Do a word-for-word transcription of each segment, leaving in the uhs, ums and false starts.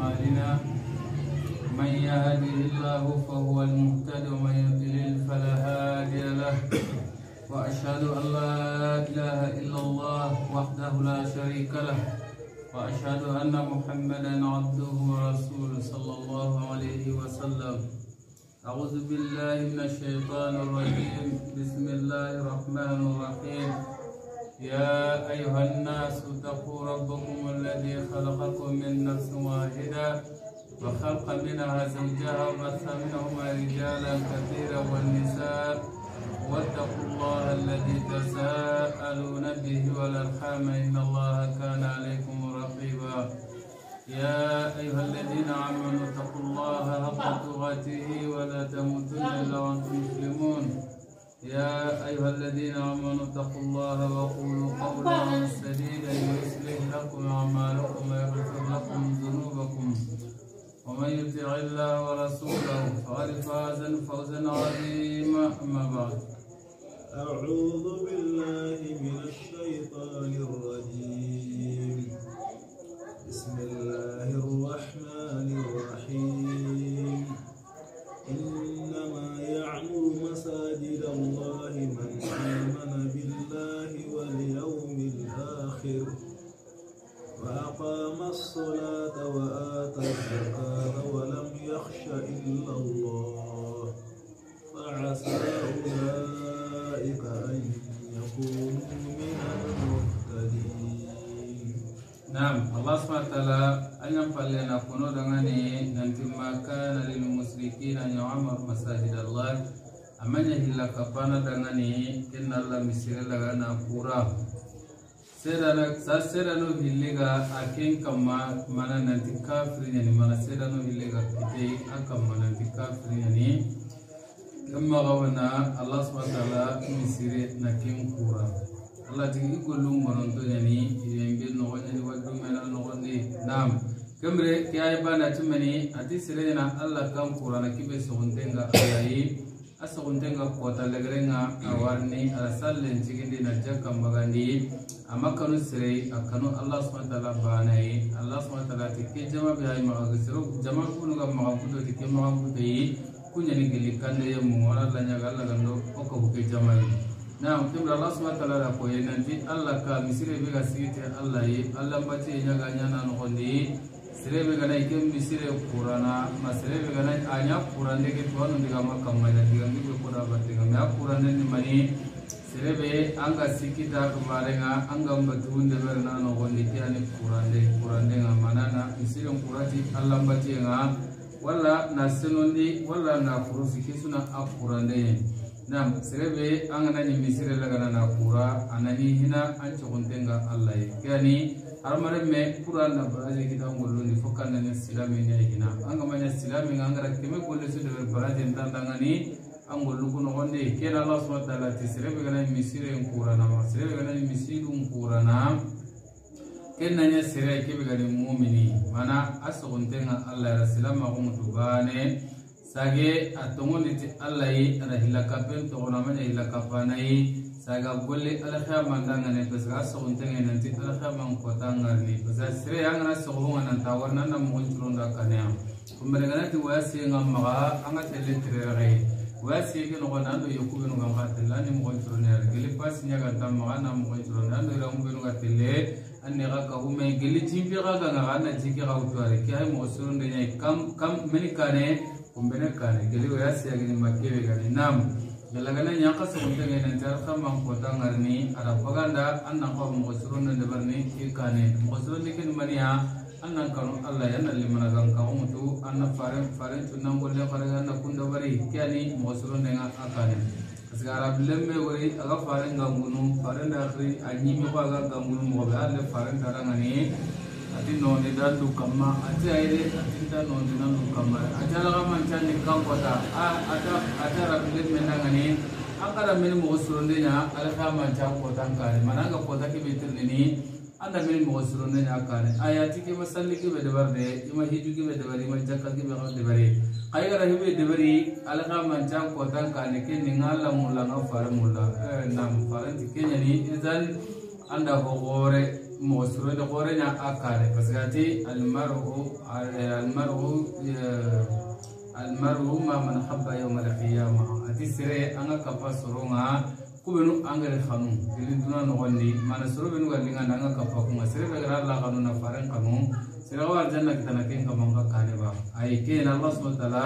أعمالنا من يهده الله فهو المهتد ومن يضلل فلا هادي له وأشهد أن لا إله إلا الله وحده لا شريك له وأشهد أن محمدا عبده ورسوله صلى الله عليه وسلم. أعوذ بالله من الشيطان الرجيم. بسم الله الرحمن الرحيم. يا أيها الناس اتقوا ربكم الذي خلقكم من نفس واحدة وخلق منها زوجها وبث منهما رجالا كثيرا والنساء واتقوا الله الذي تساءلون به والأرحام إن الله كان عليكم رقيبا. يا أيها الذين آمنوا اتقوا الله حق تقاته ولا تموتن إلا وأنتم مسلمون. يا أيها الذين آمنوا اتقوا الله وقولوا قولا سديدا يصلح لكم أعمالكم ويغفر لكم ذنوبكم ومن يطع الله ورسوله فقد فاز فوزا عظيما. أما بعد، أعوذ بالله من الشيطان الرجيم. بسم الله الرحمن الرحيم. إنما يعمر مساجد الله من آمن بالله واليوم الآخر وأقام الصلاة وآتى الزكاة ولم يخش إلا الله فعسى أولئك أن يكونوا من المهتدين. نعم، الله سبحانه وتعالى أن ينفع لنا كنو دغني ننتي ما كان للمشركين أن يعمر مساجد الله أمن يهلا كفانا دغني إن الله مسير لغنا كورا سيرنا سيرنا هيلغا أكين كما منا ننتي كافرين يعني منا سيرنا هيلغا كتي أكم منا ننتي كافرين يعني كما قلنا الله سبحانه وتعالى مسير نكين كورا Allah tigi golum moronto yani yembe no wani wadu mena no wani nam kamre kay bana tumani ati sirena Allah kam qur'ana kibe sogontenga ayi asogontenga kota legrenga awarni arasallen jigindi na jakka magandi amakanu sire akanu Allah subhanahu wa ta'ala banai Allah subhanahu wa ta'ala tike jama bi ay magasiro jama kunu ga magabudo tike magabudo yi kunyani gili kande yemu wala lanya galla gando oko buke jama yi. Nah, mungkin Allah subhanahu wa ta'ala rapoye nanti Allah ka misire bega sigite Allah yi Allah bace nyaga nyana no kondi sire bega na ikem misire Qur'ana masire bega na anya Qur'an de ke tuanu diga makam mai diga ngi ko da batte ngam Qur'an ni mani sire be anga sikita kumarenga anga mbatunde berna no kondi tiani Qur'an de Qur'an de ngamanana misire Qur'ati Allah bace nga wala na senondi wala na furusi kisuna Qur'an de. Nam serebe angana ni misire lagana na kura anani hina ancho kontenga Allah yani armare me Qur'an na baraje kita ngollo ni fokana ni silami ni hina anga manya silami ngara keme golle su de baraje ndandangani angollu kuno wonde kela Allah subhanahu wa ta'ala ti serebe gana misire kura na serebe gana misiru kura na kenna nya sire kebe gani mu'mini mana aso kontenga Allah rasulama ko mutubane sage atongondi ti Allah yi ana hilakapen to ona manya hilakapana yi saga golle alakha mandanga ne pes ga so untenge nanti alakha man kotangar ni pes sire yang na so ho nan tawar nan na mo chulonda kanya kumbere gana ti wasi ngamma anga tele tirere wasi ke no nan do yoku no ngam tella ni mo chulonda gele pas nya ga tamma na mo chulonda do ra mo no ga telle anne ga ka hume gele timpi ga ga ga na jike ga utware ke ay mo chulonda nya kam kam meni kane kumbene kane geli wasi agini makebe gani nam galagana nyaka sontenge nan tarfa man kota ngarni ara baganda annan ko mo surunna de barni ki kane mo surunna ken maniya annan kanu Allah yana limana gan ka umutu anna fare fare tunan golle fare ganna kunda bari kyani mo surunna nga akane asgara bilemme wori aga fare ngangunu fare ndakhri anyi mi ko aga ngangunu mo ba alle fare tarangani ati no ne dandu kamma ati aire ati ta no ne dandu kamma ati ala kama chani kampota a ata ata rabile menangani akara meni mo suronde nya ala kama chakota kare mananga kota ke betul ni anda meni mo suronde nya kare ayati ke masalli ke bedabarde ima hiju ke bedabari ima jakka ke bedabari kayara hibe debari ala kama chakota kare ke ningala mulla no fare mulla nam fare ke nya ni izan anda hogore موسرو ده قرنا أكاره بس قاتي المرء المرء المرء ما من حب يوم القيامة أتي سري أنا كفاسرونا كوبنو أنغر خانو تليدنا نغني ما نسرو بنو قلنا أنا كفاكم سري بقرا الله خانو نفارن خانو سري وار جنة كنا كين كمان كانوا أي كين الله سبحانه وتعالى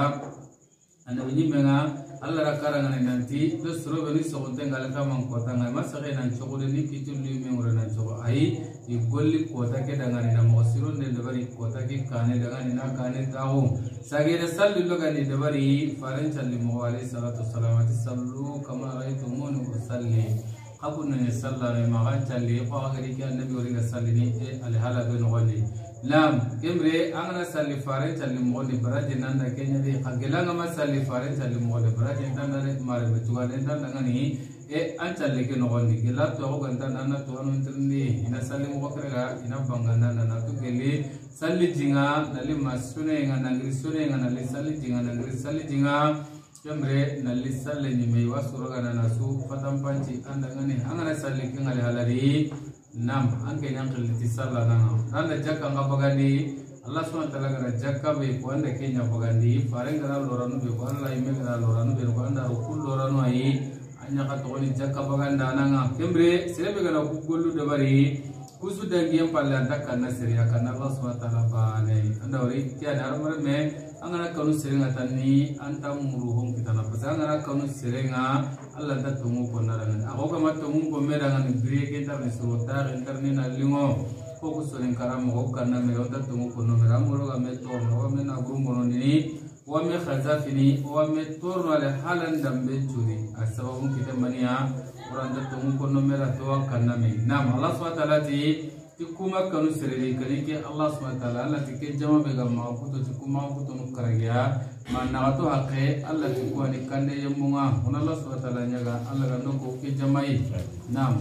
أنا بني منا الله ركارا عن نانتي تسرو بني سقطن قال كمان كوتا ما سكين نشوفه دني كيتول لي ميمورا نشوفه أي يقول لي كوتا كده عن ناموسيرون ندبري كوتا كي كانه دعاني نا كانه تاهو ساعير سال للو كاني دبري فارن شلي موالي صلاة السلام تسلو كما رأيتمون وسلي قبلنا نسلا ما كان شلي فاغري كان النبي ورينا سلني الحالة بنقولي لام كمري أنا سالي فارن شلي موالي براجي ناندا كينيا دي خجلنا ما سالي فارن شلي موالي براجي ناندا ماري بتوغالي ناندا غني e anta leke no gondi gela to go ganda nana to anu interni ina salli mo bakara ina bangana nana to gele salli jinga nali masune nga nangri sune nga nali salli jinga nangri salli jinga jamre nali salli ni me wasuro gana nasu fatam panci anda ngani angana salli kingali halari nam anke nyankli ti salla nanga nanda jakka ngabagandi Allah subhanahu wa ta'ala gara jakka be ko anda kenya bagandi farengara loranu be ko Allah ime gara loranu be ko anda rukul loranu ai anya ka toni jakka baganda nanga kembre serebe gala ku gollu dabari kusu dangi palle anda kana seriya kana Allah subhanahu wa ta'ala bane anda ori tiya darmar me angana kanu serenga tanni anta muruhum kitana pasangana kanu serenga Allah ta tumu ko narangan ako ka matumu ko merangan griye ke tar ni surota interni na lingo ko kusolen karam ko kana me ota tumu ko no meramuro ga me to no me na gurungo ni وامي خزافني وامي تور على حالا دمبي جودي السبب كده منيا ورانت توم كنا مرا توا كنا مي نعم الله سبحانه وتعالى تي تكوما كانوا سريري كنيك الله سبحانه وتعالى الله تكي جمع بيجا ما كنتو تكوما كنتو نكرجيا ما نعتو حقه الله تكواني كنده يمونا هنا الله سبحانه وتعالى نجا الله رنوكو كي جمعي نعم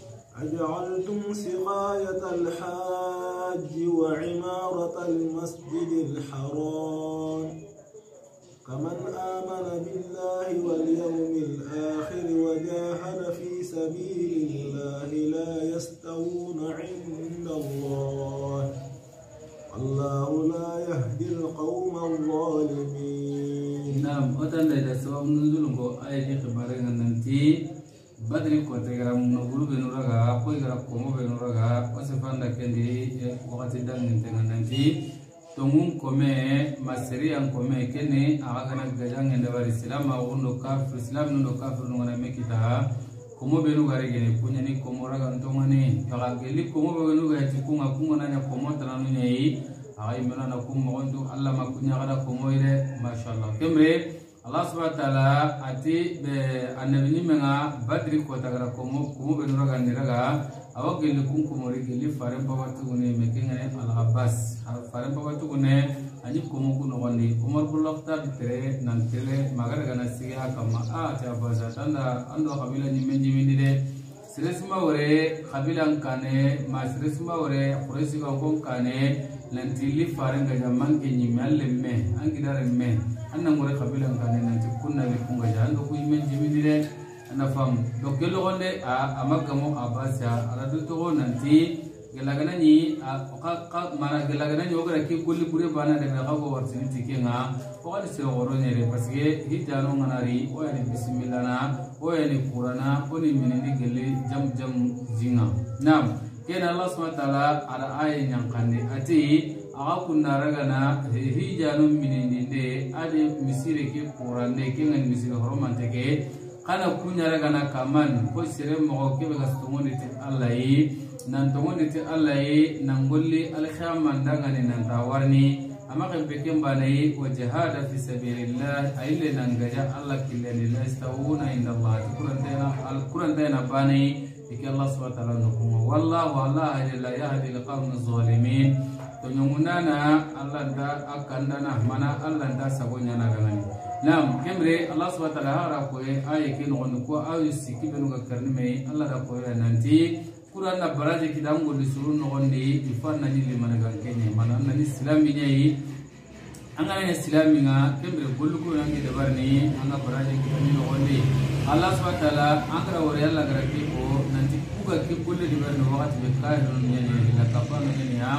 أجعلتم سقاية الحاج وعمارة المسجد الحرام كمن آمن بالله واليوم الآخر وجاهد في سبيل الله لا يستوون عند الله الله لا يهدي القوم الظالمين نعم أتن لذا سبب نزولكو آية خبارنا ننتي بدري كوتيغرام نقولو بنورغا كويغرا كومو بنورغا وسفان لكندي وقت دان ننتي tungum kome masiri yang kome kene agakana gajang yang dari Islam au ndo kafir Islam ndo kafir ndo ngana mekita komo benu gare gene punya ni komo raga ntongane yaga geli komo benu ga tikunga kunga nanya komo tananu nyai ay mena na komo ndo Allah makunya kada komo ire masyaallah kemre Allah subhanahu wa ta'ala ati be annabi ni menga badri ko tagara komo komo benu raga ndiraga awak geli kun kumori geli fare bawatu gune mekengane al abbas fare bawatu gune ani komo kuno wandi umar bulakta bitere nantele magara gana siga kama a ta baza tanda ando kabila nyime nyime de siresma ore kabila kane ma siresma ore quraysi ka kon kane lantili fare ngaja manke nyime allemme angidare me anna ngore kabila kane nanti kunna bi kunga jando ku nyime nyime de na fam donc gelo gonde a amagamo abasa aradu to nanti gelagana ni ka mana gelagana ni ogara ki kulli pure bana de ka go wartini tikenga o ali se oro nyere parce que hijano nganari o yani bismillah na o yani qur'ana o ni minini gelle jam jam zinga nam ken Allah subhanahu wa ta'ala ala ay nyankande ati aga kunna ragana hijano minini de ade misire ki qur'an de kenga misire horomante ke kana kunyara gana kaman ko sire mo ke be gastongo ti Allah yi nan tongo ti Allah yi nan golli al khaman dangane nan tawarni ama ke be kemba nei wa jihad fi sabilillah ayle nan gaja Allah killani la istawuna inda Allah quran dena al quran dena bani ke Allah subhanahu wa ta'ala no wallahu Allah la yahdi al qawm az-zalimin to nyungunana Allah da akandana mana Allah da sabonya na gangani nam kemre Allah subhanahu wa ta'ala ra ko ay ke no ko ay sikki benu ga karnime Allah da ko nanti Quran na baraje kidango li surun no gondi ifanna ni le managa kenye mana na islami nyai angana islami nga kemre gollu ko nangi de barni anga baraje kidango no gondi Allah subhanahu wa ta'ala angara wori Allah garake ko nanti kuga kikulle di berno wakati bekahirun yani la kapano yani ha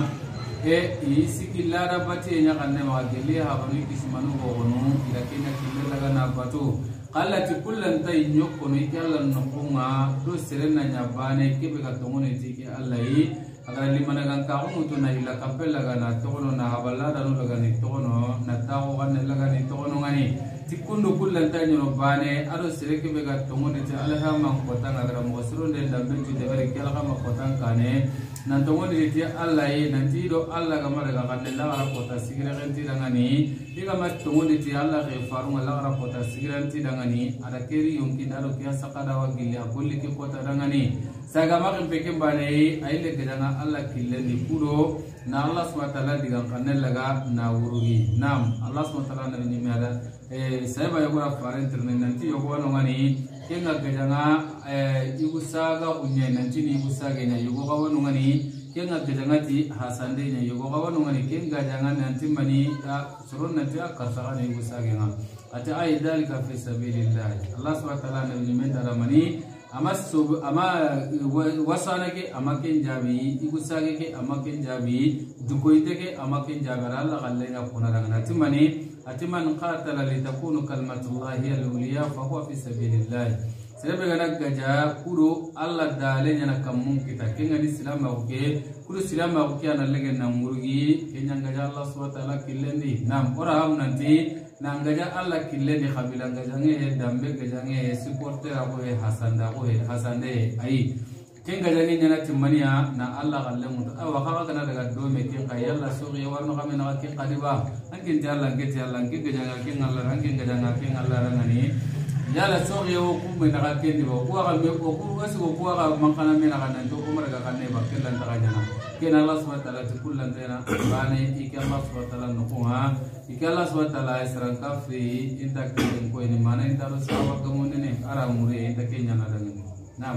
e isiki lara bati nya kanne ma gele ha bani kismanu gono ila kenya kille laga na batu qallati kullan tay nyokko no ikalla no kunga do serena nya bane kebe ka tongone tiki allai agar limana gan ka umuto na ila kapella gana tono na haballa danu laga ni tono na tawo kan laga ni tono ngani tikundu kullan tay no bane ado sereke be ga tongone ti alaha man kota agar mo surunde dambe ti de bari kala ma kota kane nan tongone ti Allah yi nanti do Allah ga mara ga kanne la ga kota sigira ganti dangani diga ma tongone ti Allah ge faru la ga kota sigira ganti dangani ada keri yonki daro kiya sakada wa gilli akulli ki kota dangani saga ma kan peke bane aile ga danga Allah kille ni kudo na Allah subhanahu wa ta'ala diga kanne laga na wurugi nam Allah subhanahu wa ta'ala na ni mera e saiba ya gura faran tirne nanti yo ko no ngani kenga gajanga eh igusaga unye nanti ni igusaga nya yugo kawo no ngani kenga gajanga ti hasande nya yugo kawo no ngani kenga gajanga nanti mani ta surun nanti akasa ni igusaga nga ati ay dalika fi sabilillah Allah subhanahu wa ta'ala ni men dara mani ama sub ama wasana ke ama ken jabi igusaga ke ama ken jabi dukoite ke ama ken jabara Allah gallenga kuna daga timani atiman qatala litakunu kalmatullahi hiya al-uliya fa huwa fi sabilillah sebe gana gaja kudo Allah dalenya na kamun kita kenga ni silama uke kudo silama uke ana lege na murgi kenya gaja Allah subhanahu wa ta'ala killendi nam ora ham nanti na gaja Allah killendi khabila gaja nge dambe gaja nge supporter ko he hasanda ko he hasande ai kenga jani nyana timmaniya na Allah galle mu awa kaga kana daga do me ken ka yalla suri warno kame na ken qadiba ankin ti Allah ngeti Allah ngeti gaja ken Allah ankin gaja ken Allah rangani yalla suri wo ku me na ken di ko ga me ko ku wasi ko ku ga mankana me na kana to umar ga kanne ba ken lan ta jana ken Allah subhanahu wa ta'ala ti kullan tena bane iki Allah subhanahu wa ta'ala no ko ha iki Allah subhanahu wa ta'ala isran kafri inta ken ko ni mana inta ro sawa ko mun ne ara muri inta ken nyana dan nam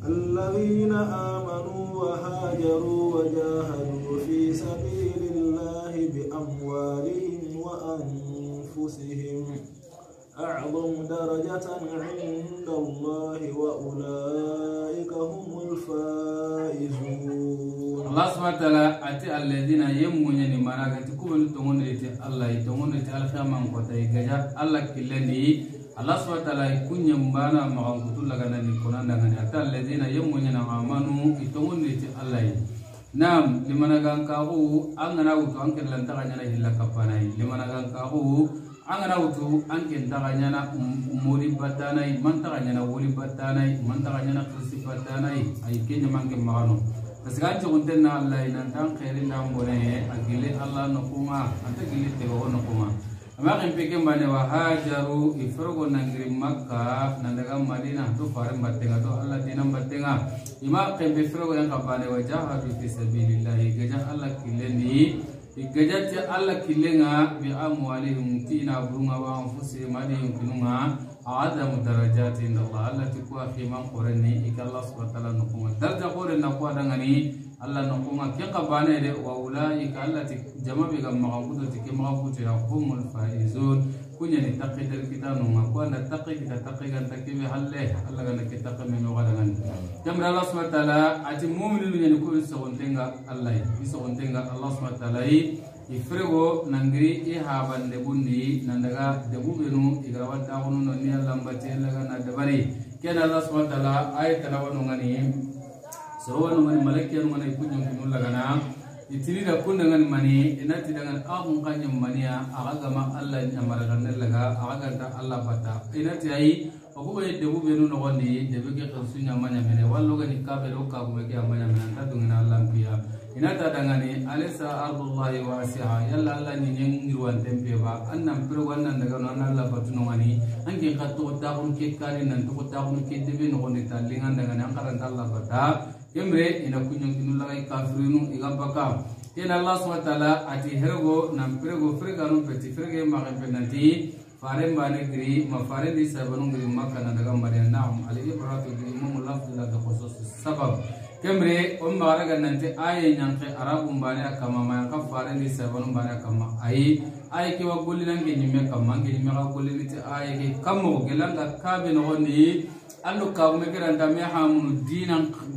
الذين آمنوا وهاجروا وجاهدوا في سبيل الله بأموالهم وأنفسهم أعظم درجة عند الله وأولئك هم الفائزون الله سبحانه وتعالى أتى الذين يمون يمانا كتكون تمون لتي الله يتمون لتي الخيام قطعي جاء الله كلني Allah subhanahu wa ta'ala ikunya mbana magang kutul lagana ni konanda ngani atal ladina yamunya na amanu itongun ni Allah nam limana gang kahu angana utu angken lantaganya na hilla kapanai limana gang kahu angana utu angken taganya na umuri batanai mantaganya na wuri batanai mantaganya na kursi batanai ay kenya mangke magano tasgan chukunten na Allah inantang khairin na mbone agile Allah nokuma anta gile tego nokuma amakin pikin bane wa hajaru ifrogo nangri Makkah nandaga Madinah tu faram battenga to Allah dinam battenga ima kembe ifrogo yang kabane wa jahadu fi sabilillah gaja Allah kileni gaja ti Allah kilenga bi amwalihim tina burunga wa anfusihim adihim kinunga a'adamu darajati inda Allah Allah tikwa khiman qorani ikalla subhanahu wa ta'ala nukuma darja qoren nakwa dangani Allah nukuma ke kabane de wa ulaika allati jama bi gam magabudo tike magabudo ya humul faizun kunya ni taqidar kita nunga kwa na taqi kita taqi gan takibe halle Allah gan kita taqi no gadangan jamra Allah subhanahu wa ta'ala ati mu'minun ni ko sogontenga Allah bi sogontenga Allah subhanahu wa ta'ala ifrego nangri e habande bundi nandaga debu benu igrawat taunu no ni Allah mbate laga na dabari ken Allah subhanahu wa ta'ala ay talawanu ngani sawanu ngani malaikiyanu ngani kunjung kunul laga na itiri da kun dengan mani inati dengan agun kanyam mania aga ma Allah nyamara kan laga aga ta Allah bata inati ai aku bayi debu benu no gondi debu ke khusunya manya mene wallo gani kabe ro ka kuma ke amanya mene ta dengan Allah piya inata dangani alisa ardullahi wasi'a yalla Allah ni nyengirwan tempe ba annam pro wannan daga non Allah batuno ngani anke katto ta kun ke kali nan to ta kun ke debe no gondi talingan dengan yang karanta Allah bata Kemre ina kunyong kinulagai kafirinu igabaka kena Allah subhanahu wa ta'ala ati hergo nam prego freganu peti frege makan penanti faren bane gri ma faren di sabanu gri makana daga marian naum ali ibratu di imam lafz la khusus sabab kemre on baraga nanti ay nyanke arabum bane akama ma ka faren di sabanu bane akama ay ay ke wagulli nange nyimme kamma nge nyimme ka gulli ti ay ke kammo gelanga kabe no ni ando ka me geranda me hamunu dinan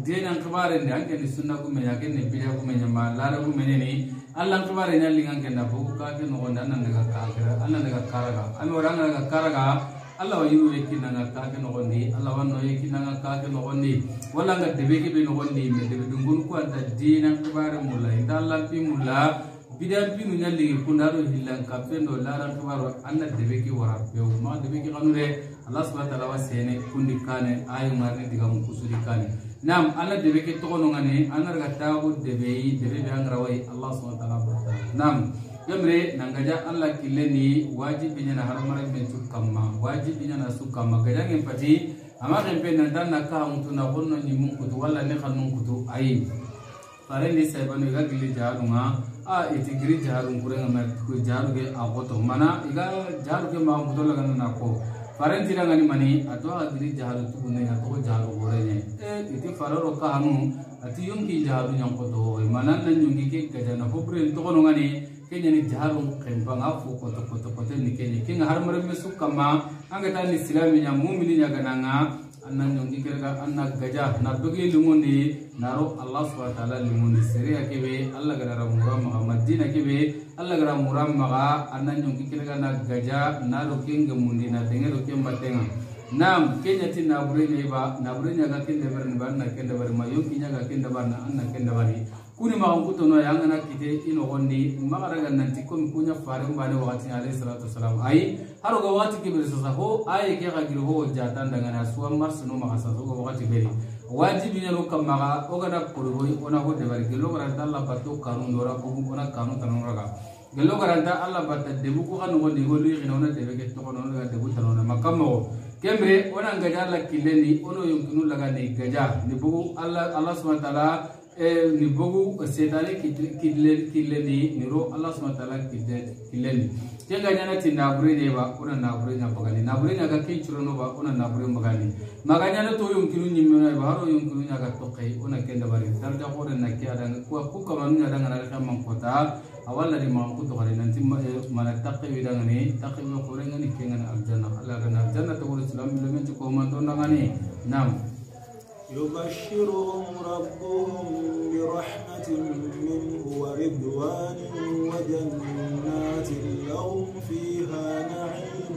dina kibare ni anke ni sunna ku menya ke ni bidia ku menya ma la ku menya ni Allah kibare ni lingan ke na bu ka ke no onda nan daga ka kira Allah daga karaga ami orang daga karaga Allah wa yu yeki nanga ka ke no gondi Allah wa no yeki nanga ka ke no gondi wala nga debe ke be no gondi me debe dungun ku anda dina kibare mulla inda Allah pi mulla bidia pi nu nyalli kundaro hillan ka pendo la ran kibaro anna debe ke wara be ma debe ke kanure Allah subhanahu wa ta'ala wa sene kundi kane ayu marne diga mu kusuri kane nam Allah debe ke to no ngane anar ga tawu debe debe be angra wai Allah subhanahu wa ta'ala nam yamre nangaja Allah kileni wajibi nyana haramare mentu kamma wajibi nyana su kamma gajange pati ama kempe nandan naka mutu na honno ni munkutu wala ne khanun kutu ayi pare ni saibanu ga gili jarunga a itigri jarun kurenga mer ku jaruge agoto mana iga jaruge ma mutu laga nako pare tira ngani mani atwa gili jaru tu ne ato jaru gorene e iti fararo ka hanu ati yonki jaru nyangko do mana nan yonki ke gajana hobre to kono ngani kenya ni jarum kembang afu koto koto koto ni kenya kinga har mare mesu kama anga tani islami nya mu'mini nya gananga anna nyongi kerga anna gaja na dogi lumundi naro Allah subhanahu wa ta'ala lumundi sere akebe Allah gara muram ma madina kebe Allah gara muram ma anna nyongi kerga na gaja naro kinga mundi na dengero kemba tenga nam kenya tin na bure ne ba na bure nya ga kende bar ni ban na kende bar ma yoki nya ga kende bar na anna kende bari kuni ma on kuto no yangana kite ino gondi magara gananti ko kunya fare mbane wakati alayhi salatu wasalam ai haro ga wati kibir sa ho ai ke ga giro ho jatan daga na suwa mars no ma hasa go wakati beri wajibi ne no kamaga o ga na kuru ho ona ho de bari gelo ga Allah batto kanun dora ko ona kanun tanun raga gelo ga Allah batta de bu ko kan gondi ho li khina ona de ke to kono ga de bu tanona makamo kemre ona ngaja la kileni ono yumkinu laga ni gaja ni bu Allah Allah subhanahu wa ta'ala ni bogu setale kidle kidleni niro Allah subhanahu wa ta'ala kidle kidleni tenga nyana tinda bure ne ba kuna na bure nya bagani na bure nya ga kin churono ba kuna na bure bagani maganya na to yung kinu nyimena ba haro yung kinu nya ga to kai una kenda bari darja hore na ke ada ku ku kama nya da ngana ka man kota awalla di man ku to kare nanti mana takki widang ni takki mo kore ngani ke ngana aljanna Allah ga aljanna to wala islam bilen ko man to ngani nam يبشرهم ربهم برحمة منه ورضوان وجنات لهم فيها نعيم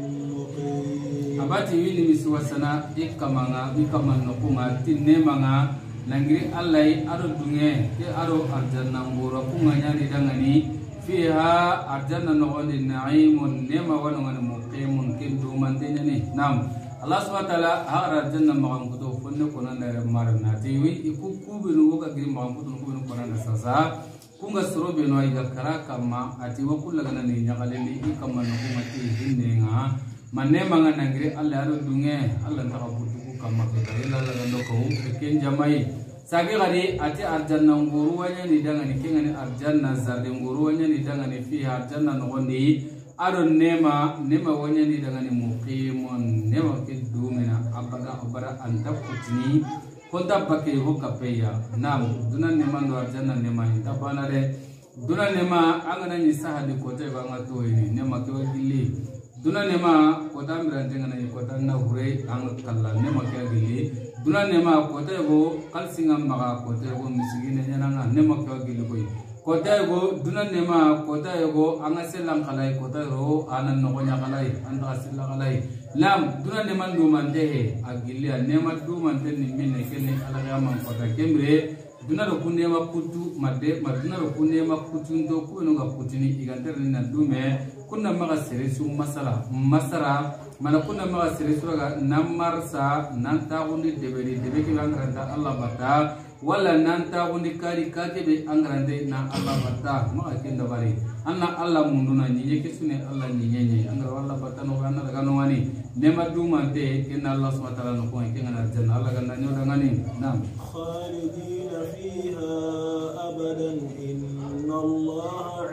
مقيم abati wili miswasana ikamanga ikaman nokunga tinnemanga nangiri allai aro dunge ke aro arjanna ngoro kunga nyani dangani fiha arjanna nogondi naimun nema wanongani muqimun kindu mantenyani nam Allah subhanahu wa ta'ala hara janna magam kuto fonne konan da maram na tiwi iku kubi no ga giri magam kuto kubi no konan da sasa kunga soro be no iga kara kama ati wa kullaga na ni nyagale ni ikama no kuma ti hinne nga manne manga nangire Allah aro dunge Allah ta kabutu ku kama ke kare la la ndo ko ken jamai sagi gari ati arjanna nguru wanya ni danga ni kengani arjanna zarde nguru wanya ni danga ni fi arjanna no gondi aro nema nema wanya ni danga ni muqimun nema ke dumena abada abara anta kutni konta bakke ho kapeya nam dunan nema ndo arjanna nema inta banare dunan nema angana ni sahadi kote banga to ini nema ke gilli dunan nema kota mirante ngana ni kota na hure ang kala nema ke gilli dunan nema kota go kalsinga maga kota go misigine nyana nema ke gilli koy kota go dunan nema kota go anga selang kalai kota ro anan no nya kalai anda asilla kalai lam dunan nema ndu mandehe agilli nema du mante ni minne kenne ala yama kota kemre dunan ro kunema kutu madde maduna ro kunema kutundo ko no ga kutini iganter ni nandume kunna maga seresu masala masara mana kunna maga seresu ga namarsa nanta gundi deberi debeki bangranda Allah bata wala nanta gundi kari kakebe angrande na Allah bata maga kenda bari anna Allah munduna nyinye kesune Allah nyinye angra wala bata no ganna daga no wani nema dumante kenna Allah subhanahu wa ta'ala no ko kenna janna Allah ganna nyo dangani nam khalidina fiha abadan inna Allah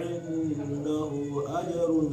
indahu ajrun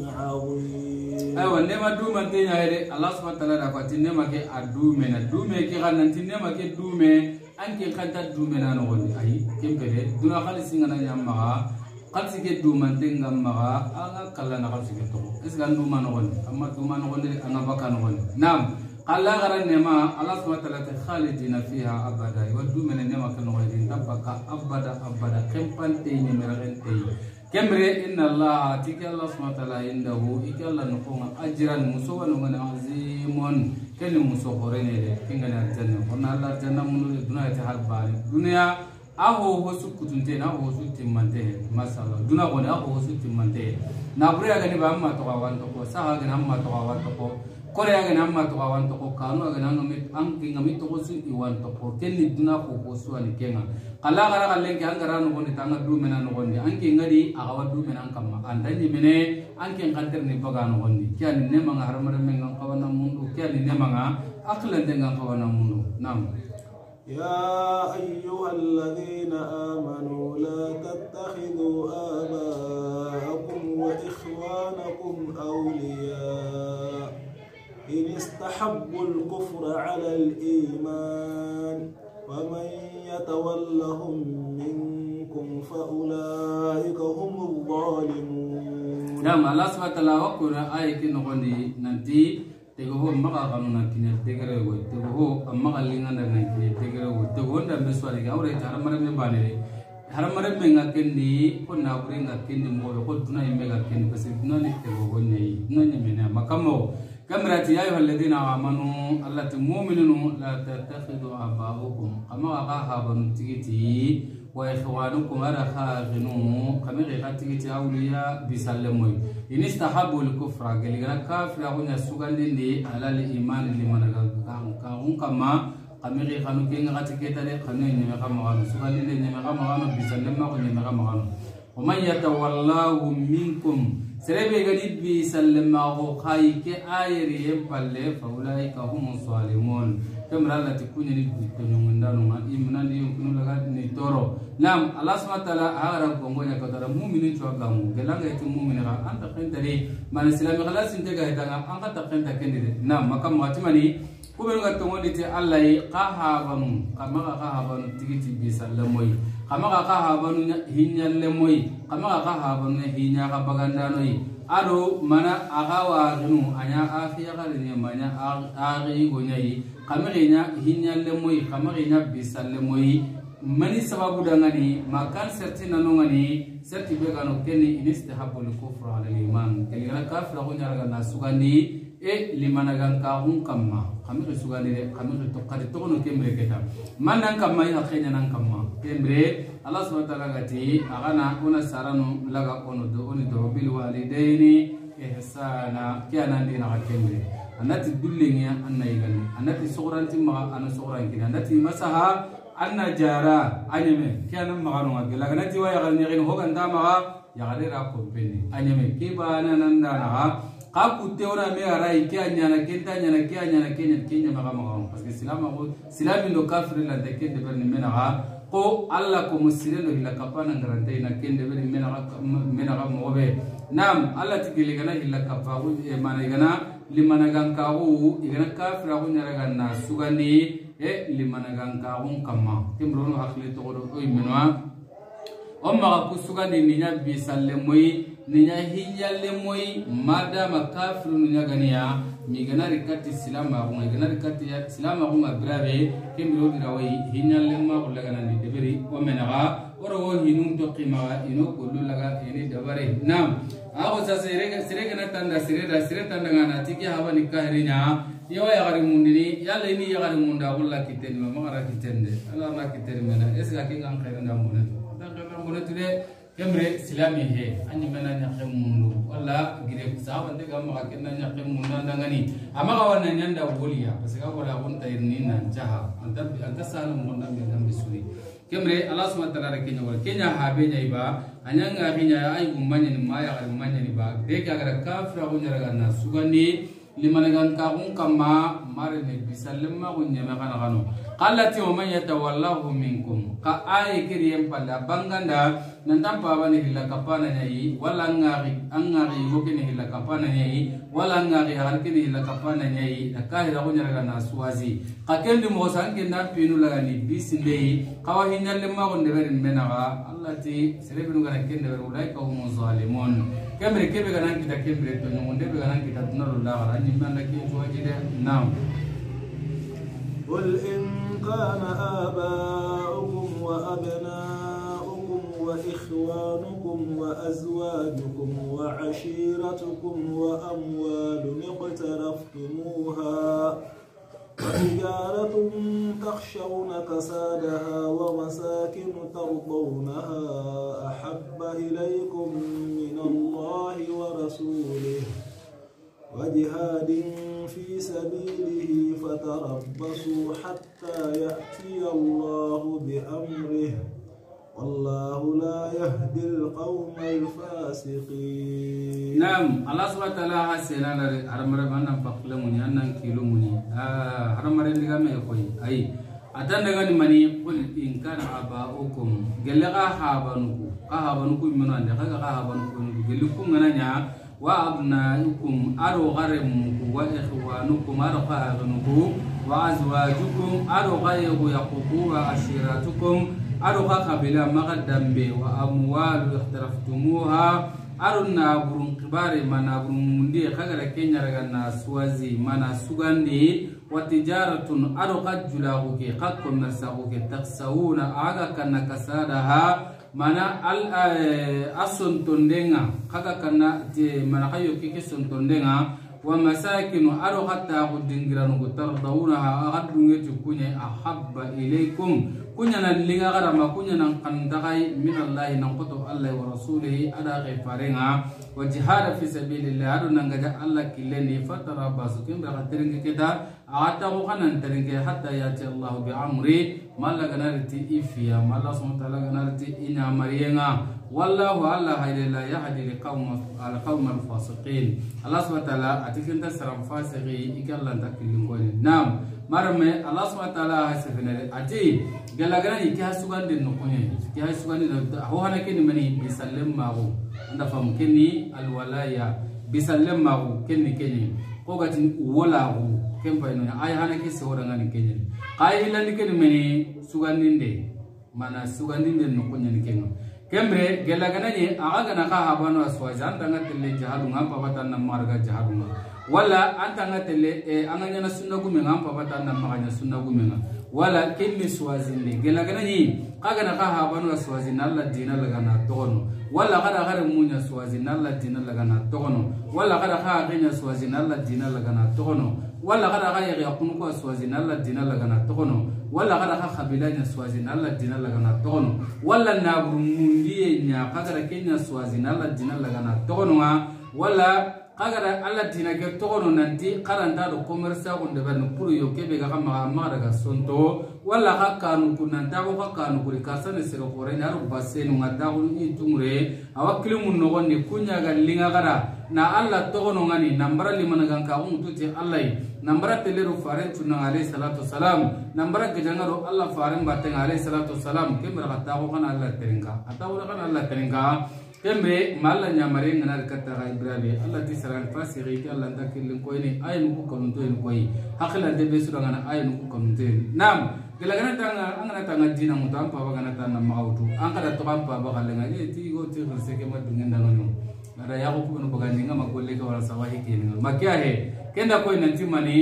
azim aywa nema dumante nyaade Allah subhanahu wa ta'ala da fati nema ke adume na dume ke gananti nema ke dume anke kanta dume na no woni ay kembere duna khalisi ngana nyamma khalsi ke dumante ngamma anga kala na khalsi ke to isgan duma no woni amma duma no woni anga baka no woni nam قال لا غير النما الله سبحانه وتعالى خالدين فيها أبدا يودوا من النما كانوا غيرين تبقى أبدا أبدا كم بنتين مرغنتين كمري إن الله تك الله سبحانه وتعالى عنده إك الله نقوم أجرا مسوى من عظيم كن مسوهرين له كنا الجنة قلنا الله الجنة من الدنيا تحبان الدنيا أهو هو سكتنتين أهو هو سكتمنته ما شاء الله الدنيا قلنا أهو هو سكتمنته نبرة أغني بأما توعوان تقو سها أغني أما توعوان تقو Korea أغني أما توعوان تقو كانوا أغني أنهم أنكين أمي تقو سو إيوان تقو كن الدنيا هو سوى نكينا kala gara kaleng kan gara no gondi tanga du mena no gondi anke ngadi agawa du mena kamma andani mene anke kanter ni baga no gondi kian ne manga haramare mengang kawana mundu kian ne manga aklan dengan kawana mundu nam يا أيها الذين آمنوا لا تتخذوا آباءكم وإخوانكم أولياء إن استحبوا الكفر على الإيمان ومن يتولهم منكم فأولئك هم الظالمون. نعم الله سبحانه وتعالى وقول آية نقولي ننتي تقول مغا قانونا كنا تقرأ تقول مغا لينا نكنا تقرأ تقول ده مسواري كأوري هرم مرة مباني هرم مرة منغا كندي كنا أوري نغا كندي مغا كل دنا يمغا كندي بس دنا نتقول نيي دنا يمنا مكمو كمرات يا أيها الذين آمنوا الله تؤمنون لا تتخذوا آباءكم كما أقاها بنتيجتي وإخوانكم أرخاغنوا كما غيرتيجتي أولياء بسلموا إن استحبوا الكفر قال لنا كافر أقول يسوعن دي على الإيمان اللي من كان كما كما غيرانو كين غاتيكتا لي خنين نيما كما سوعن دي نيما كما بسلموا ونيما كما ومن يتولاه منكم سربي غني بسلموا خايك آيري يبالي فأولئك هم الظالمون كم رأى تكون ينتهون من دارهم إيمانا يمكن لغات نتورو نعم الله سبحانه وتعالى أعرف كونغويا كتر مؤمنين شوكامو كلام غير مؤمن را أنت خنتري ما نسلم خلاص أنت جاهدا أنت تخنت كندي نعم مكان ماتماني كوبن غتومون دي الله قاهابنو كما قاهابنو تيجي بسلموي كما قاهابنو هينيالموي كما قاهابنو هينيا كبغاندانوي ado mana agawa gnu anya afiya galini manya agi gonyai kamerinya hinyalle moy kamerinya bisalle moy mani sababu dangani makan serti nanongani serti be gano keni inistahabul kufru ala iman kelira kafira gonya raga nasugani e limana gan ka hun kamma kamere sugani de kamere to kadi to no kemre keta manan kamma ina khenya nan kamma kemre Allah subhanahu wa ta'ala gati agana una sarano laga ono do oni do bil walidaini ihsana kiana ndina hakemre anati dullinya annayigani anati sughranti ma ana sughranki anati masaha anna jara anyeme kiana magano ngala ganati wa yagal nyegin hogan dama yagalera ko penni anyeme kibana nandana kaku teora me arai kianya na kenta nyana kianya na kenya kenya magama parce que silama ko silami ndo kafir la de kende berni menaha ko alla ko musirelo hila kapana ngarante na kende berni menaha menaha mobe nam alla tigili gana hila kapagu e mana gana limana gankagu igana kafir ko nyara ganna sugani e limana gankagu kamma timbrono hakli to do o imenwa omma ko sugani ninya bisalle moy ninya hiyalle moy madama kafiru ninya ganiya migana rikati silama ko migana rikati silama ko mabrabe kembiro dirawai hinyalle ma ko lagana ni deberi o menaga oro hinum to qima ino kullu laga ini dabare nam ago sa sirega sirega na tanda sirega sirega tanda ngana tiki hawa nikahrinya yawa ya gari mundini yalla ini ya gari munda kulla kiten ma magara kitende ala ma kiten mena esga kinga khairan da munatu dan kan munatu de kemre silami he anyi mena nya mundu wala gire sahaban de gam ma kenna nya munda ndangani amaga wana nyanda woliya pasika wala gonta irnina jaha anta anta sanu munda ngam bisuri kemre Allah subhanahu wa ta'ala kenya wala kenya habe nya iba anyanga hinya ay gummanya ni maya gar gummanya ni ba de ka gar kafra gunya raga na sugani limanagan ka gun kama mare ne bisallemma gunya ma kana kanu qallati wa man yatawallahu minkum ka ay kiriyam pala banganda nantam pabane hilla kapana nyai wala ngari angari gokene hilla kapana nyai wala ngari harkene hilla kapana nyai akahira gunya raga na suwazi ka kendi mo sanke na pinu laga ni bisinde kawa hinyalle ma gonde berin menaga allati serebinu gara kende ber ulai ka hum zalimun kemre kebe kana kita kemre to ngonde be kana kita tunalo la gara ni manda ki joji de nam قل إن كان آباؤكم وأبناؤكم وإخوانكم وأزواجكم وعشيرتكم وأموال اقترفتموها وتجارة تخشون كسادها ومساكن ترضونها أحب إليكم من الله ورسوله وجهاد في سبيله فتربصوا حتى يأتي الله بأمره والله لا يهدي القوم الفاسقين. نعم الله سبحانه وتعالى حسنا هرمر بنا فقلمني أنا كيلومني آه هرمر اللي كم يقول أي أتندعاني مني قل إن كان آباؤكم قلقا حابنكم كهابنكم من عند خا كهابنكم قلكم أنا وأبناؤكم أرو غرمكم وإخوانكم أرو خاغنكم وأزواجكم أرو غيره يقوكم وعشيرتكم أرو خابلا مغدمبي وأموال اخترفتموها أرو نابرون كباري ما نابرون مندي خاغر كينيا رغنا سوازي مانا سوغاندي وتجارة أرو خجلاغوك خاكم مرساغوك تخسون آغا كنا كسادها mana al ason tondenga kaga kana te mana kayo kike son tondenga wa masakinu aro hatta kudingiranu tardawuna agadunge tukunya ahabba ilaykum kunya na linga gara ma kunya nan kandagai min Allah nan qoto Allah wa rasulihi ada ghafarenga wa jihad fi sabilillah ado nan gaja Allah kileni fatara basukin da khatiringe keda ata ko kanan teringe hatta yati Allah bi amri malla ganarti ifia malla subhanahu wa ta'ala ganarti ina mariyenga wallahu alla hayla yahdi liqawm alqawm alfasiqin. Allah subhanahu wa ta'ala atikinta saram fasiqi ikallan takilingoni nam marame Allah subhanahu wa ta'ala hasifene ati galagana iki hasugande nokonye iki hasugande ho hanakeni mani bisallam mago anda fam kenni alwalaya bisallam mago kenni kenni ko gatin wala go kempa ino ay hanaki sewora ngani kenni ay hilani kenni mani sugandinde mana sugandinde nokonye ni kenno kembre galagana ni aga na ka habano aswaja anda telle jahadu ngam babatan na marga jahadu wala anta ngatele e anganya na sunna gume ngam babatan na maganya sunna gume wala kenni swazinde galagana ni kaga na ka habano aswaji nalla dina lagana tono wala kada kada munya swazi nalla dina lagana tono wala kada ka ganya swazi nalla dina lagana tono wala kada ka ya kunu ko swazi nalla dina lagana tono wala kada ka khabilanya swazi nalla dina lagana tono wala nabru mundiye nya kaga kenya swazi nalla dina lagana tono wala kaga alla dina ke tono nanti karanta do commerce ko de ban pour yo kebe ga kama ma daga sonto wala hakanu kunanta ko hakanu kuri kasane sero kore naro basenu ngada ko ni tumre awakili mun no gonni kunya ga linga gara na alla tono ngani nambara limana ga ka um tuti allah nambara telero faren tunna alayhi salatu wassalam nambara ga jangaro allah faren batten alayhi salatu wassalam kemra kata ko kana allah teringa atawu kana allah teringa kembe malla nyamare ngana kata ga ibrahim allah ti saran fasiri ki allah takilin ko ni aynu ko konto en koy hakila de be sura ngana aynu ko konto nam gelagana tanga angana tanga dina mutam pa bagana tanga mautu angada to pampa bagalenga ni ti go ti seke madungen danono ada ya ko kuno bagani ngama golle ka wala sawahi ki ni makya he kenda ko nanti mani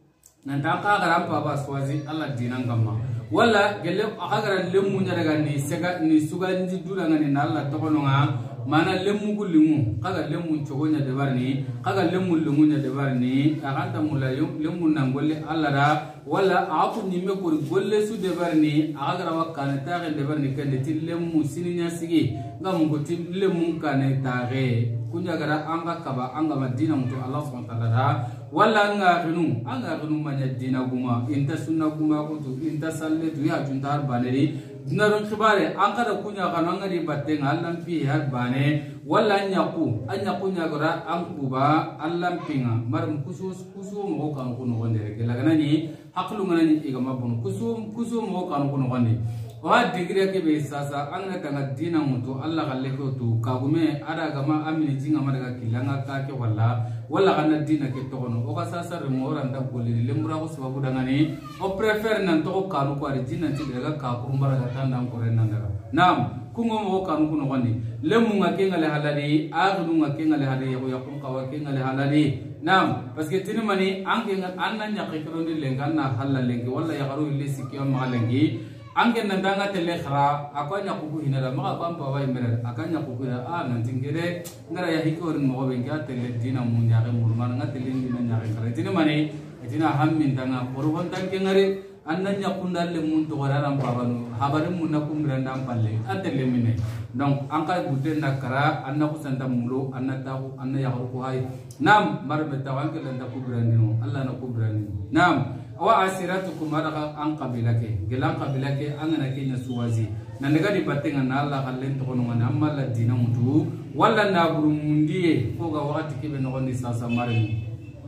nanta ka garam pa ba swazi allah dina ngamma wala gelle agara lemmu nyaraga ni sega ni suganji dulanga ni Allah to kononga mana lemmu kullimu kaga lemmu chogonya de barni kaga lemmu lumunya de barni aganta mulayo lemmu nangolle Allah da wala afu ni me ko golle su de barni agara wakana taare de barni kende til lemmu sininya sigi ngam ko til lemmu kane taare kunya gara anga kaba anga madina mutu Allah subhanahu wa ta'ala wala nga gnu anga gnu manya dina guma inta sunna guma ko tu inta salle tu ya juntar baneri dinaron khibare anga da kunya kana ngari batte ngalam pi har bane wala nyaku anya kunya gara ankuba allam pinga marum kusus kusum mo kan kuno gonde ke lagana ni haklu ngana ni igama bunu kusum kusum mo kan kuno gonde wa digre ke be sasa anga tanga dina mutu Allah galle ko tu kagume ada gama amini jinga madaga kilanga ka ke wala wala kana dina ke tokono o ka sasa remora nda golli lemura ko sababu dangani o prefer nan to kanu ko ari dina ti daga ka kumbara ga tanda ko ren nanda nam kungo mo kanu kuno wani lemu ngake ngale halali agnu ngake ngale halali ko yakun kawake ngale halali nam parce que tini mani anke anna nya kikrondi lenga na halalengi walla yagaru illi sikyo malengi anke nandanga tele khara akanya kuku hinala maka pampa wa imere akanya kuku ya a nantingere ngara ya hikorin mo benga tele dina munya ke murman ngatele dina nya ke tini mani dina hammin tanga porhon tanke ngare annanya kundalle mun to wararam babanu habarin mun nakum brandam palle atelle mine donc anka gudde nakara anna ko santa mulo anna tahu anna ya ko hay nam marbe tawanke landa ko brandino allah na ko brandino nam wa asiratukum adaka an qabilake gelan qabilake angana kenya suwazi nandaga di batenga na allah kallen to kono ngana amma la dina mutu walla na buru mundiye ko ga wakati kibe no gondi sasa marni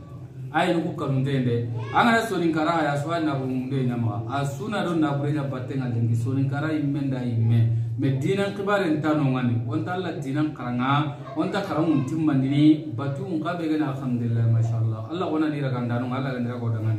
ay nuku kanundende angana sonin kara ya swa na bunde nyama asuna don na burenya batenga lengi sonin kara imenda imme medina kibaren tano ngani wonta alla dinan karanga wonta karamun timmandini batu ngabe gana alhamdulillah mashallah allah wana ni ragandano allah gandira ko dangani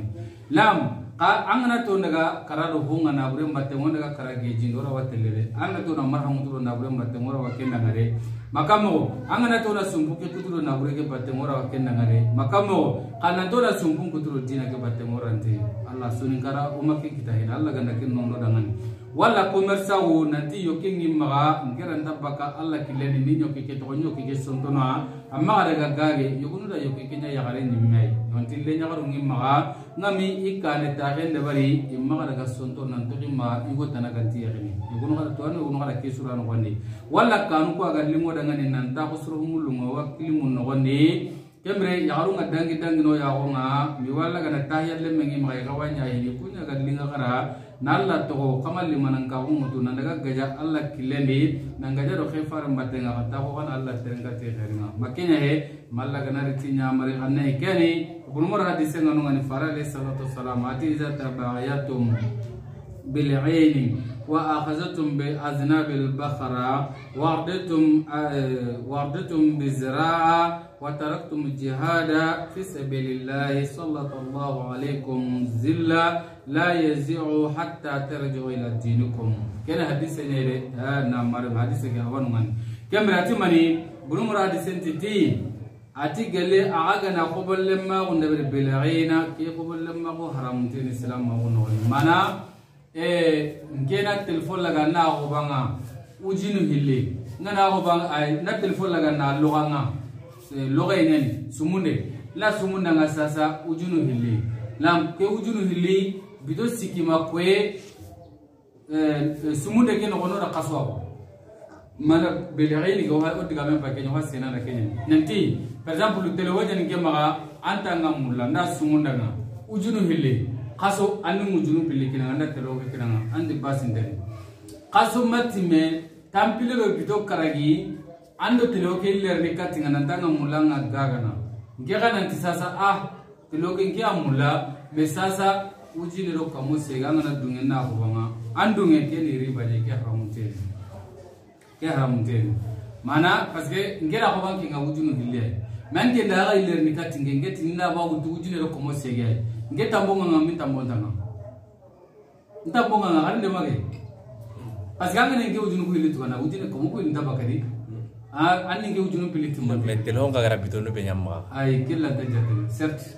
lam ka angana to daga karado honga na bure batte wonda daga karage jindora watelle angana to na marhamu to na bure batte ngora wakenda ngare makamo angana to na sumbuke kuturo na bure ke batte ngora wakenda ngare makamo kana to na sumbun kuturo dina ke batte ngora nte allah sunin kara umake kita hina allah ganda kin nono dangani wala komersa wo nanti yoke ngimma ngera ndabaka allah kileni ni nyoke ke to nyoke ke sontona amma daga gage yogunu da yoke kenya ya gare ni mai yonti le nya garu ngimma ngami ikane ta gende bari imma daga sonto nan to ngimma yugo tanaga ti yagini yogunu kada to anu yogunu kada ke surano gonde wala kanu ko aga limo daga ni nan ta ko suru mulunga wakili mun no gonde kemre ya garu ngadangi dangi no ya gonga mi wala kana tahiyalle mengi mai gawanya ini kunya ga linga kara nalla to kamal limanan ka umutu nandaga gaja Allah kileni nangaja do khefar mbatenga ta ko kan Allah terenga te kharinga makenya he malla kana ritinya mari anne keni bulmur hadise nganu ngani farale salatu salamati za tabayatum bil aini wa akhadhatum bi aznabil bakhara wa'datum wa'datum bi zira'a وتركتم الجهاد في سبيل الله صلى الله عليكم زلا لا يزيع حتى ترجعوا الى دينكم كان حديث نيره نعم حديث كهوان من كم راتي مني بنو مراد سنتي اتي قال لي اغانا قبل لما ونبر بلغينا كي قبل لما هو حرام دين الاسلام ما هو مانا ايه نكينا تليفون لغانا غبانا وجينو هيلي ngana غبانا اي نا تليفون لغانا لغانا loga inani sumunde la sumunda nga sasa ujunu hili lam ke ujunu hili bido sikima kwe sumunde ke no kono da kaswa mana belegini go ha odiga men pa kenyo hasena na kenya nanti par exemple telewaja ni kema anta nga mulla nda sumunda nga ujunu hili kaso anu ujunu pili kina nda teloga kina andi basinde kaso matime tampile lo bido karagi ando teloke ler ni katinga nantanga mulanga gagana ngega nanti sasa ah teloke ngia mulla me sasa ujini ro kamose ganga na dungen na ko banga andunge ke ni riba je ke haramunte ke haramunte mana parce que ngera ko banki nga ujunu hille manje ndaga ler ni katinga ngeti na ba gutu ujini ro kamose ge ngeta mbonga ngami tambonga ntabonga ngari mage parce que ngane nge ujunu ko hille tukana ujini ko mo ko ndabakari ah anni nge ujunu piliti mo metel honga gara bitono be nyamma ay killa da jate certes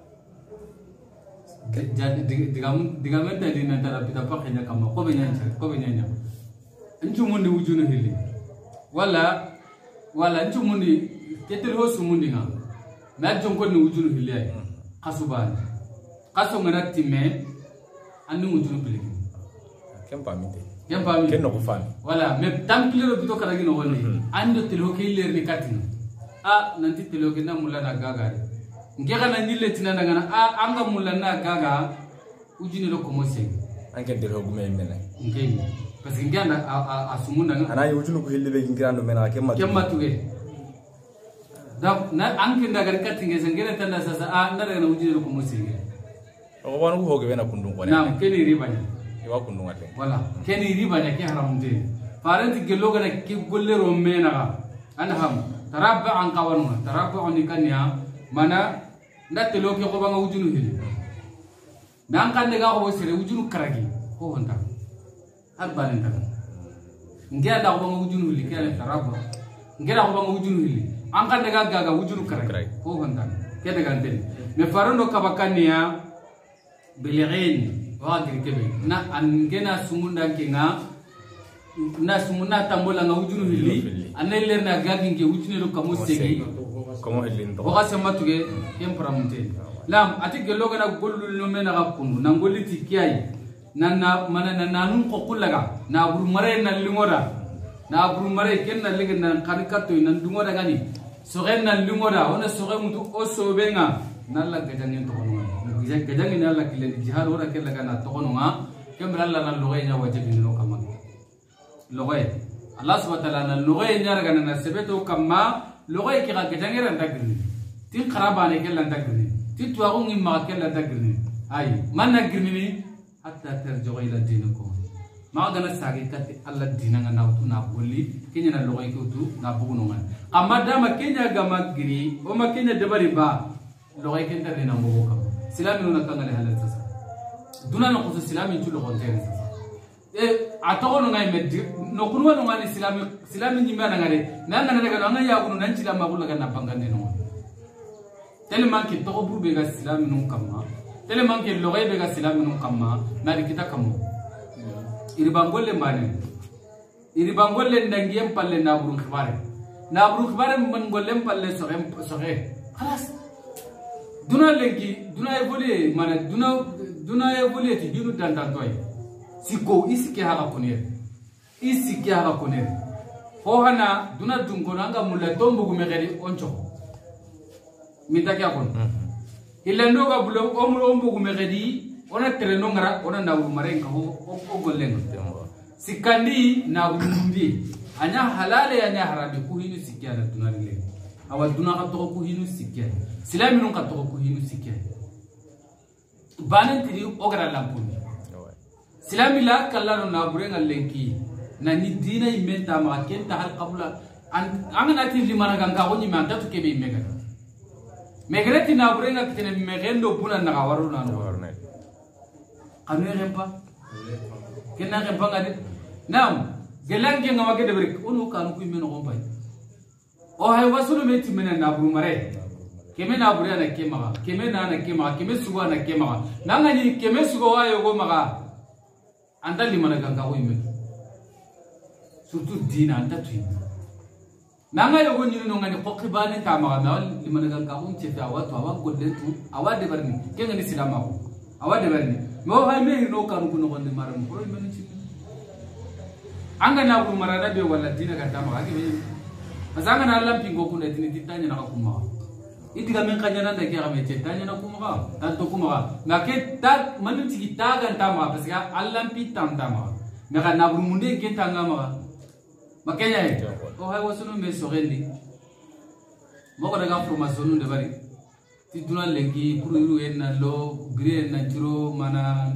jate digam digam ta dina tara pita pakenya kama ko be nyanya ko be nyanya anju mundi ujunu hili wala wala anju mundi ketel ho sumundi nga ma jonko ni ujunu hili ay kasuban kaso ngana timme anni ujunu piliti kempa mite yang paham ken no kufani wala me tampile lo bito kala gino woni ando teloke ler ni katina a nanti teloke na mulla na gaga nge kana nille tinana ngana a anga mulla na gaga ujini lo komose anke delo gume mena nge parce que ngana a sumunda ngana ana ujunu ko hille be ngirando mena kemma kemma tuge donc na anke ndaga katinge sengere tanda sasa a ndara na ujini lo komose o wanu ko hoge bena kundum ko na keni ribanya wa kunu ngate wala keni riba nya ke haramte faranti gelo gana ki golle ro mena ana ham tarabba an qawanuna tarabba ni kanya mana ndatte lo ke ko banga ujunu hili nan kan daga ko sere ujunu karagi ko honta abban ta ngia da ko bangu wujunu li kala taraba ngia da ko bangu wujunu li an kan daga gaga wujunu kara ko handa ke daga den me farando kabakania bilighin wa girkebe na angena sumunda kenga na sumuna tambola nga wujunu li anele na gagi nge wujunu lo kamo segi komo helindo ko kasema tuge kempramunte lam ati gelo gana gollu no mena ga kunu na ngoliti kiyai na na mana na nanun ko kullaga na buru mare na lingora na buru mare ken na liga na kanikato na dungoda gani soge na lingora ona soge mutu o sobenga na la gajangen to kono gajangen na la kile jihad ora ke laga na to kono nga kemra la na loge nya wajibi no kama loge Allah subhanahu wa ta'ala na loge nya raga na sebeto kama loge ki ga gajangen ran dagri tin qaraba ne ke lan dagri tin tuago ngi ma ke lan dagri ay man na girni hatta tarji'u ila dinikum ma gana sagi kati alla dinanga na na bolli kenya na logoy ko tu na buguno man amma dama kenya gama giri o ma kenya dabari ba logoy kenta na mbogo kam silami no kangale halal sasa duna no ko silami tu logo tere sasa e atogo no ngai meddi no kunwa no ngani silami silami nyimba na ngare nanga na daga nanga ya kuno nan cila magula kana pangande no tellement ki to buru be ga silami no kamma tellement que logoy be ga silami no kamma na kita kamo iri bangolle mane iri bangolle ndangiem palle na buru khibare na buru khibare man gollem palle sogem soge khalas duna lengi duna evole mana duna duna evole ti hinu dandan toy siko isike hala kunere isike hala kunere ho hana duna dungono anga mulla tombu gumegedi oncho mitaki akon ilando ga bulo omro ombu gumegedi ona tereno ngara ona na umare ka ho o gollengo sikandi na umbi anya halale anya harabi ku hinu sikya na tunale awa duna ka to ku hinu sikya silami non ka to ku hinu sikya banen tiri ogara lampuni silami la kallano na burenga lenki na ni dina imenta ma kenta hal qabla an angana ti limana ganga woni ma datu kebe mega megreti na burenga kitene megendo buna na gawaru na no kanu rempa kenna rempa ngade nam gelange ngawage de brik onu kanu ku meno gompai o hay wasulu meti mena na buru mare keme na buru na kema keme na na kema keme sugo na kema nanga ni keme sugo ayo go maga anda limana ganga wo ime surtout dina anda tu nanga yo go ni no ngani qokibane ta maga na limana ganga um cheta wa to wa golle tu awade barni kenga ni silama ko awade barni mo hay me no kanu kuno gonde maram ko men ci anga na ko marada be wala dina ga ta maga ke azanga na lampi go kuno dini titanya na ko ma itiga men kanya na ndake ga me titanya na ko ma ta to ko ma na ke ta manu ci ta ga ta ma parce que allampi tam ta ma me ga na bur munde ke ta nga ma makanya he o hay wasunu me sogendi mo ko daga formation de bari ti duna lengi pour ru en lo gre na tiro mana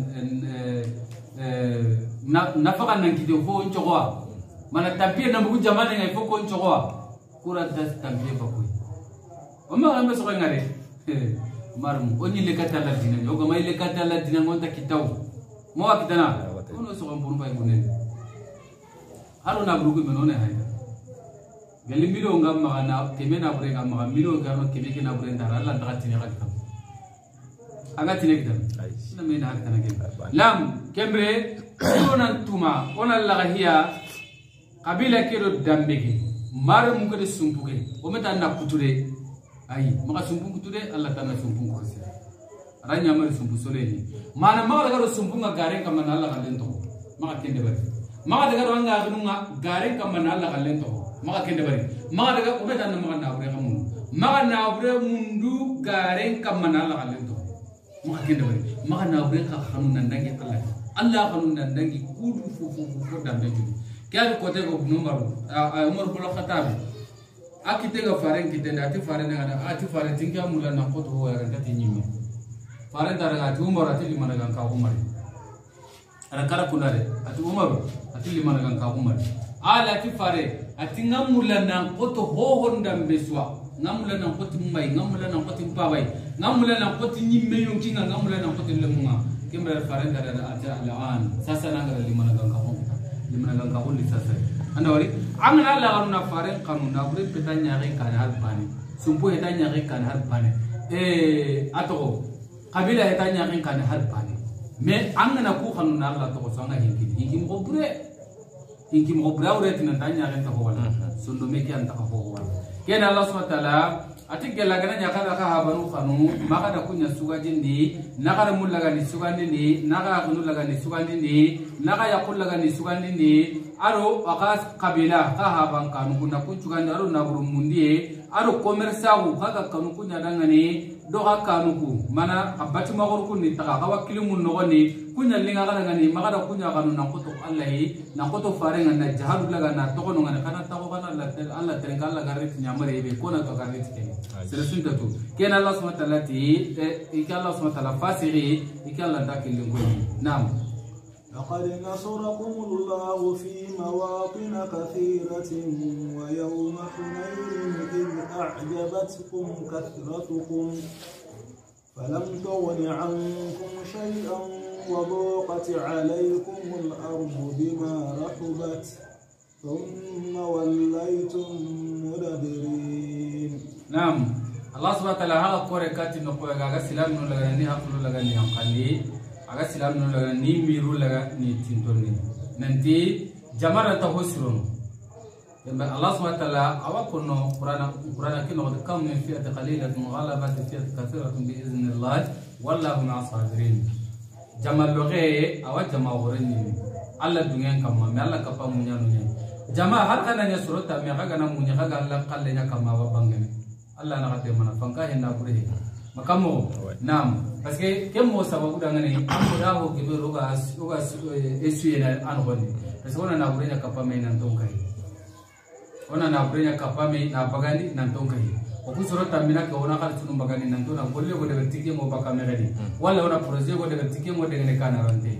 na na faka nan kite fo nchokwa mana tapie na bugu jamane ngai fo ko nchokwa kura das tapie ba ko o ma ambe so ngare marum oni le katala dina o ga mai le katala dina ngonta kitaw mo wa kitana ono so ngom bay gunen haruna bugu menone hay gali milo ngam ma na keme na bure ngam ma milo ngam keme ke na bure ndara Allah ta tini ga kam aga tini kitam na me na hakta na ke lam kembre onan tuma onan la hiya qabila kedo dambege mar mu ko de sumpuge o meta na kuture ay maka sumpu kuture Allah ta na sumpu ko se ranya mar sumpu soleni mana ma daga sumpu nga gare kam na Allah galen to maka kende bar maka daga nga gununga gare kam na Allah galen to maka kende bari maka daga o meta na maka na bure kam maka na bure mundu gare kam na Allah galen to maka kende bari maka na bure ka khanu nan dangi Allah Allah khanu nan dangi kudu fu fu fu dambe ju kya ko te ko numar a umar bolo khatab akite ga faren kite da ti faren ga ati faren tinga mulan na ko to ya ga ti nyimi faren dara ga ti umar ati limana ga ka umar ara kara kunare ati umar ati limana ga ka umar ala ti fare ati ngamulan na ko to ho hondam beswa ngamulan na ko ti mai ngamulan na ko ti pawai ngamulan na ko ti nyimme yon kinga ngamulan na ko ti lemunga kembra faren dara ati ala an sasa na ga limana ga ka limana ga ka sasa anda wari amna la garuna fare kanuna bure petanya re kan halbani sumpu hetanya re kan halbani eh ato kabila hetanya re kan halbani me amna ku kanuna Allah to sanga hinki hinki mo bure hinki mo bure ure tinantanya re ta ko wala sundo me ki anta ko wala ken Allah subhanahu wa ta'ala atik gelagana nyakala ka habanu khanu maka da kunya sugajin di naka da mullaga ni sugandi ni naka kunu laga ni sugandi ni naka yakul laga ni sugandi ni aro akas kabila ka haban kanu kuna kunchugandi aro naburu mundi aro komersawu kaga kanu kunya dangani do ka kanu ku mana abati magor kunni taka kawakili mun nogoni kunya linga kana ngani maka da kunya kanu nakoto allahi nakoto farenga na jahadu laga na tokono ngana kana tako kana Allah Allah tenga Allah garit nyamare be kona to garit kene selesunta tu ken Allah subhanahu wa ta'ala ti ikalla Allah subhanahu wa ta'ala fasiri ikalla dakil ngoni nam لقد نصركم الله في مواطن كثيرة ويوم حنين إذ أعجبتكم كثرتكم فلم تغن عنكم شيئا وضاقت عليكم الأرض بما رحبت ثم وليتم مدبرين. نعم الله سبحانه وتعالى هذا قرأ كاتي نقول لك سلام نقول لك هقول لك نيانقلي aga silam no laga ni miru laga ni tintoni nanti jamara ta hosron yamba Allah subhanahu wa ta'ala awa kono qur'ana qur'ana kino kam min fi'at qalilatun ghalabat fi'at kathiratun bi idhnillah wallahu ma'as sabirin jamal loge awa jama woreni Allah dungen kamma me Allah kapa munya nunya jama har kana nya surata me ga na munya ga Allah kallenya kama wa bangene Allah na kate mana fanka henna bure makamo nam parce que kemo sababu dangane amura ho gibe roga roga esuye an honi parce que ona na burenya kapame nan tonkai ona na burenya kapame na bagani nan tonkai oku soro tamina ke ona kal tunu bagani nan tona golle go de tike mo bakame gadi wala ona projet go de tike mo de ne kana rante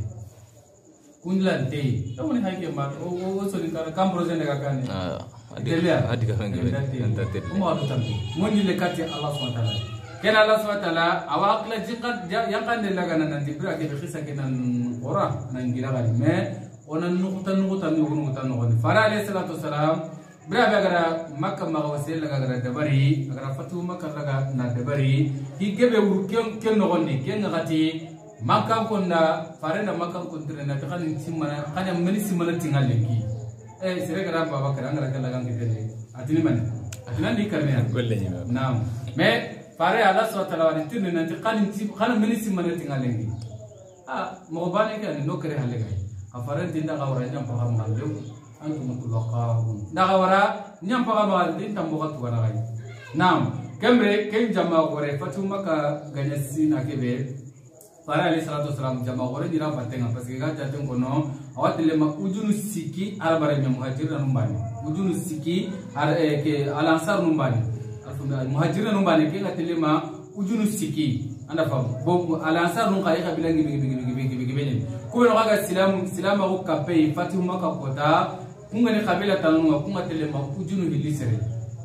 kunlante to ni haike ma o o so ni kam projet ne kakane ah adiga adiga hangi anta te mo adu tambi mo ni le kati Allah subhanahu wa ta'ala ken Allah subhanahu wa ta'ala awaqla jiqat yaqan laga nan dibra ke khisa kenan ora nan gira gali me onan nuqta nuqta ni nuqta nuqta fara alayhi salatu wasalam bra bagara makka ma wasel laga gara dabari agara fatu makka laga na dabari higebe ur ken ken nogonni ken ngati makka konna fare na makka kontre na kan simana kan meni simana tingalengi eh sere gara baba kara ngara laga ngitele atini man atina di karne golle ni naam me fare Allah subhanahu wa ta'ala tin nanti qanin tib khana minisi manati ngalengi ah mo bane kan no kare halega afare tinda gawra nyam paham malum antum tulaqahum da gawra nyam paham mal tin tambo ka tuana gai nam kemre ken jama gore fatuma ka ganyasina kebe fare alayhi salatu wasalam jama gore dira patenga paske ga taten kono awatile ma ujunu siki arabare nyam muhajir numbani ujunu siki ar ke alansar numbani muhajirin numbani ke ngatelema ujunu siki anda fam bo alansar nun kai kabila ngi ngi ngi ngi ngi ngi ko no ga silam silam ko kape fatihu maka kota kungani kabila tanu kunga telema ujunu hilisere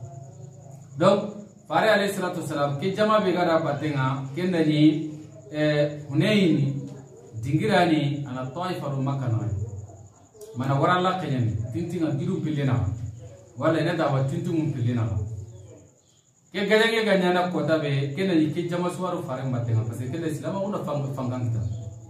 donc fare alayhi salatu wasalam ke jama be gara batenga kendani eh hunaini dingirani ana taifa ru makana mana wara la kenyen tintinga diru pilena wala ina da watintu mun pilena ke gajage ganyana kota be kena yike jama suwaru fare batenga parce que le islam ona fang fangang ta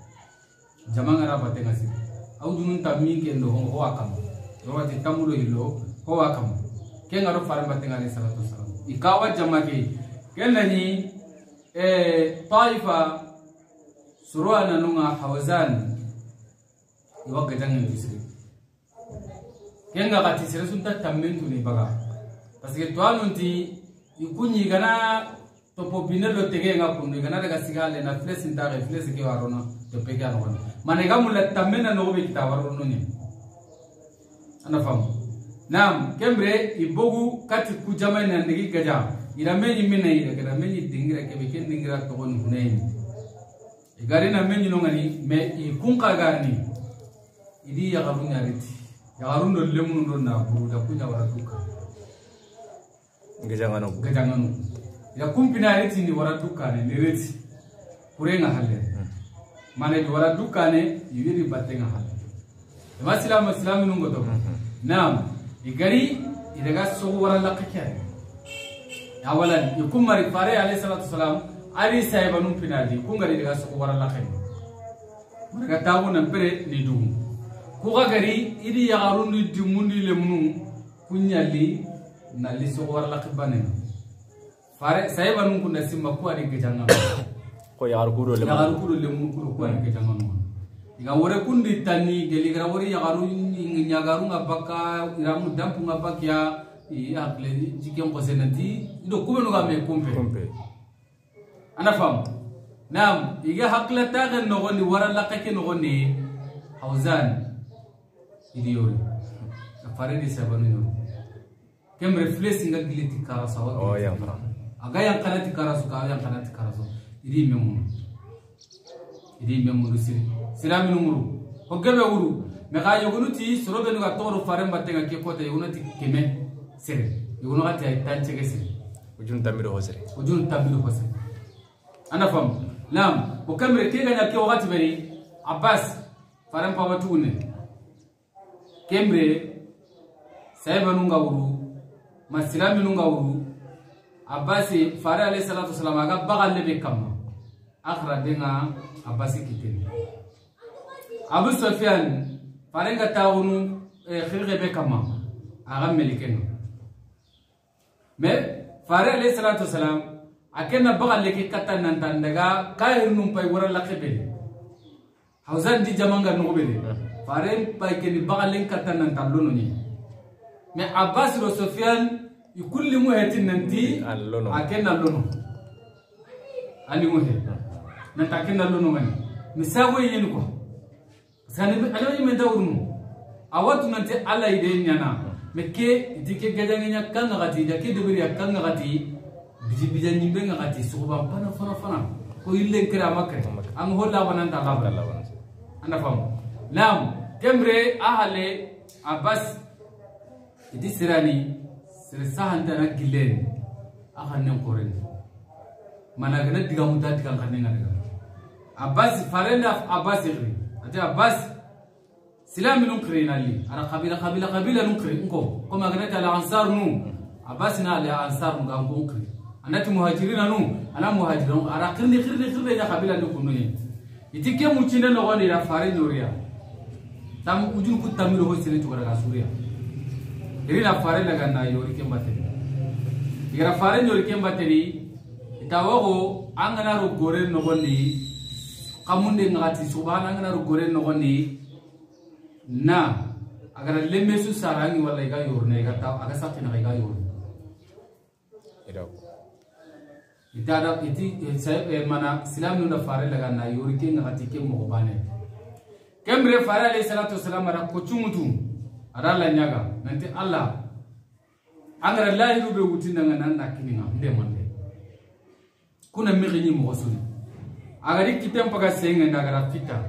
jama ngara batenga si au junun tammi ke ndo ho akam do wati tamulo hilo ho akam ke ngaro fare batenga ni salatu wasalam ikawa jama ke kena ni eh taifa suruana nunga hawazan iwa gajang nisri kenga kati sere sunta tammen tuni baga parce que toi nunti ikunyi gana topo binelo tege nga kundu gana daga sigale na fles ndare fles ke warona to pege anon manega mulla tamena no be kitawarono ni ana fam nam kembre ibogu kati kujama na ndigi gaja ira menyi mina ira gana menyi dingira ke be ken dingira to gon hunaini igari na menyi no ngani me ikunka gani idi ya garunya riti ya garundo lemu ndo na buru da kunya waratuka ngejangano ngejangano ya kumpina reti ni wara dukane ni reti kurenga halle mane wara dukane yiri batenga halle masila masila minungo to نعم يقري إذا قال سووا ورا لقكان أولا يكون مري فاري عليه الصلاة والسلام علي سايبانون بنادي يكون قري إذا قال سووا ورا لقكان مرة تابو نبرة ندوم كوغا قري إذا يغارون ندومون لمنو كنيالي نالي سووا ورا لقبانين فاري سايبانون كنا سيما كواري كجانا ko yagar kudo le yagar kudo le mun kudo kواري كجانا iga wore kundi tani geli gara wore yagaru nyagaru ngabaka iramu dampu ngabakia i akle jikem ko senati ndo kubenu ga me kumpe kumpe ana fam nam iga hakla taga no goni wara laqake no goni hawzan idiyori afare di sabanu no kem reflex nga giliti karasa wa oh yang fara aga yang kanati karasu ka yang kanati karasu idi memu idi memu siri silami numuru ko gebe wuru me ga yogunuti sorobe no ga toro farem battenga ke kota yogunuti keme sere yoguno ga tay tanche ke sere ujun tamiru hosere ujun tamiru hosere ana fam lam ko kamre ke ga ke wakati beri abbas farem pa watune kemre sayba nunga wuru ma silami nunga wuru abbas fare alayhi salatu wasalam aga bagalle be kamma akhra denga abbas kiteni Abu Sufyan farenga taunu khirge be kama aga melikeno me fare alayhi salatu wasalam akena bagal leki katan nan tandaga kair num pay wara laqebe hawzan di jamanga no bele fare pay keni bagal len katan nan tallono ni me Abbas ro Sufyan ikulli muhatin nanti akena lono ani muhe nan takena lono mani misago yen ko sani ala yime dawrunu awatu nanti ala ide nyana mekke dike gadangnya kan ngati dake debiri kan ngati biji bija nyimbe ngati suba pana fana fana ko ille kira makre am holla banan ta labra anda fam lam kemre ahale Abbas idi sirani sir sahanta na gilen ahanne koren mana gana diga muta diga kanne ngada Abbas farenda Abbas igri ati Abbas silami nunkri nali ana qabila qabila qabila nunkri nko kama ganata la ansar nu Abbas na la ansar nu gango nunkri anati muhajirina nu ana muhajirun ara khirni khirni khirni ya qabila nu kununi itike muchine no woni ra fare noriya tam ujun ku tamiru ho sire tu gara suriya iri na fare daga na yori kembate ira fare yori kembate ni itawo angana ro gore no woni kamunde ngati subhana ngana ru gore no goni na agara lemesu sarangi wala iga yorne iga ta aga sakina iga yorne iraw itara iti sai mana islam no fare laga na yori ke ngati ke mo bane kembre fare alayhi salatu wasalam ara ko chumutu ara la nyaga nanti allah angara lahi rube wutinda ngana nakininga nde mande kuna miri mo suri agari kitem paga senga ndagara fita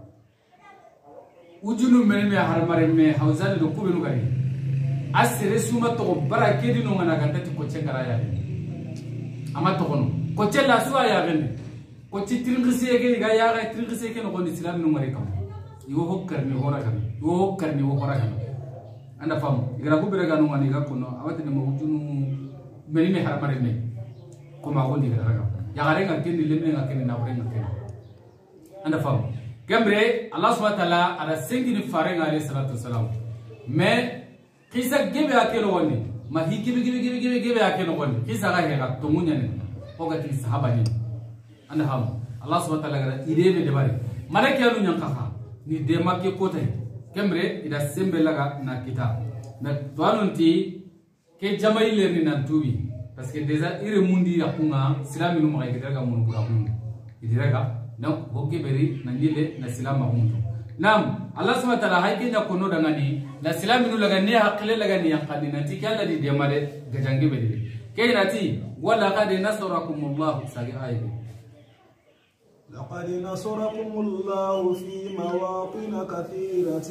ujunu menme harmare me hawzani do kubenu gari asire suma to bara kedi no ngana gandati ko cengara ya ama to kono ko cella suwa ya gende ko citringisi ege ga ya ga tringisi ege no ko islam no ngare kam yo hokkar ni hora kam yo hokkar ni hora kam anda fam igara ko bere ga no ngani ga kono awati mo ujunu menme harmare me ko ma gondi ga ga ya gare nga kendi lemne nga kendi na bure nga kendi anda fam gambre Allah subhanahu wa ta'ala ada sengi ni farenga alayhi salatu wasalam me kisa gebe akelo woni ma hiki gebe gebe gebe gebe gebe akelo woni kisa ga he ga tumunya ne ko ga ti sahaba ni anda ham Allah subhanahu wa ta'ala ga idebe de bari malaka lu nyang kaka ni de makke ko tay gambre ida sembe laga na kita na tuanunti ke jamai le ni nan tubi parce que déjà ire mundi yakunga silami no magay daga mun bura mun idiraga donc hokke beri nanile na silama hundu nam Allah subhanahu wa ta'ala hayke nya kono daga ni na silami no laga ne hakle laga ni yakani nanti kala di demale gajange beri ke nati wala qad nasarakumullah sagi aybi لقد نصركم الله في مواطن كثيرة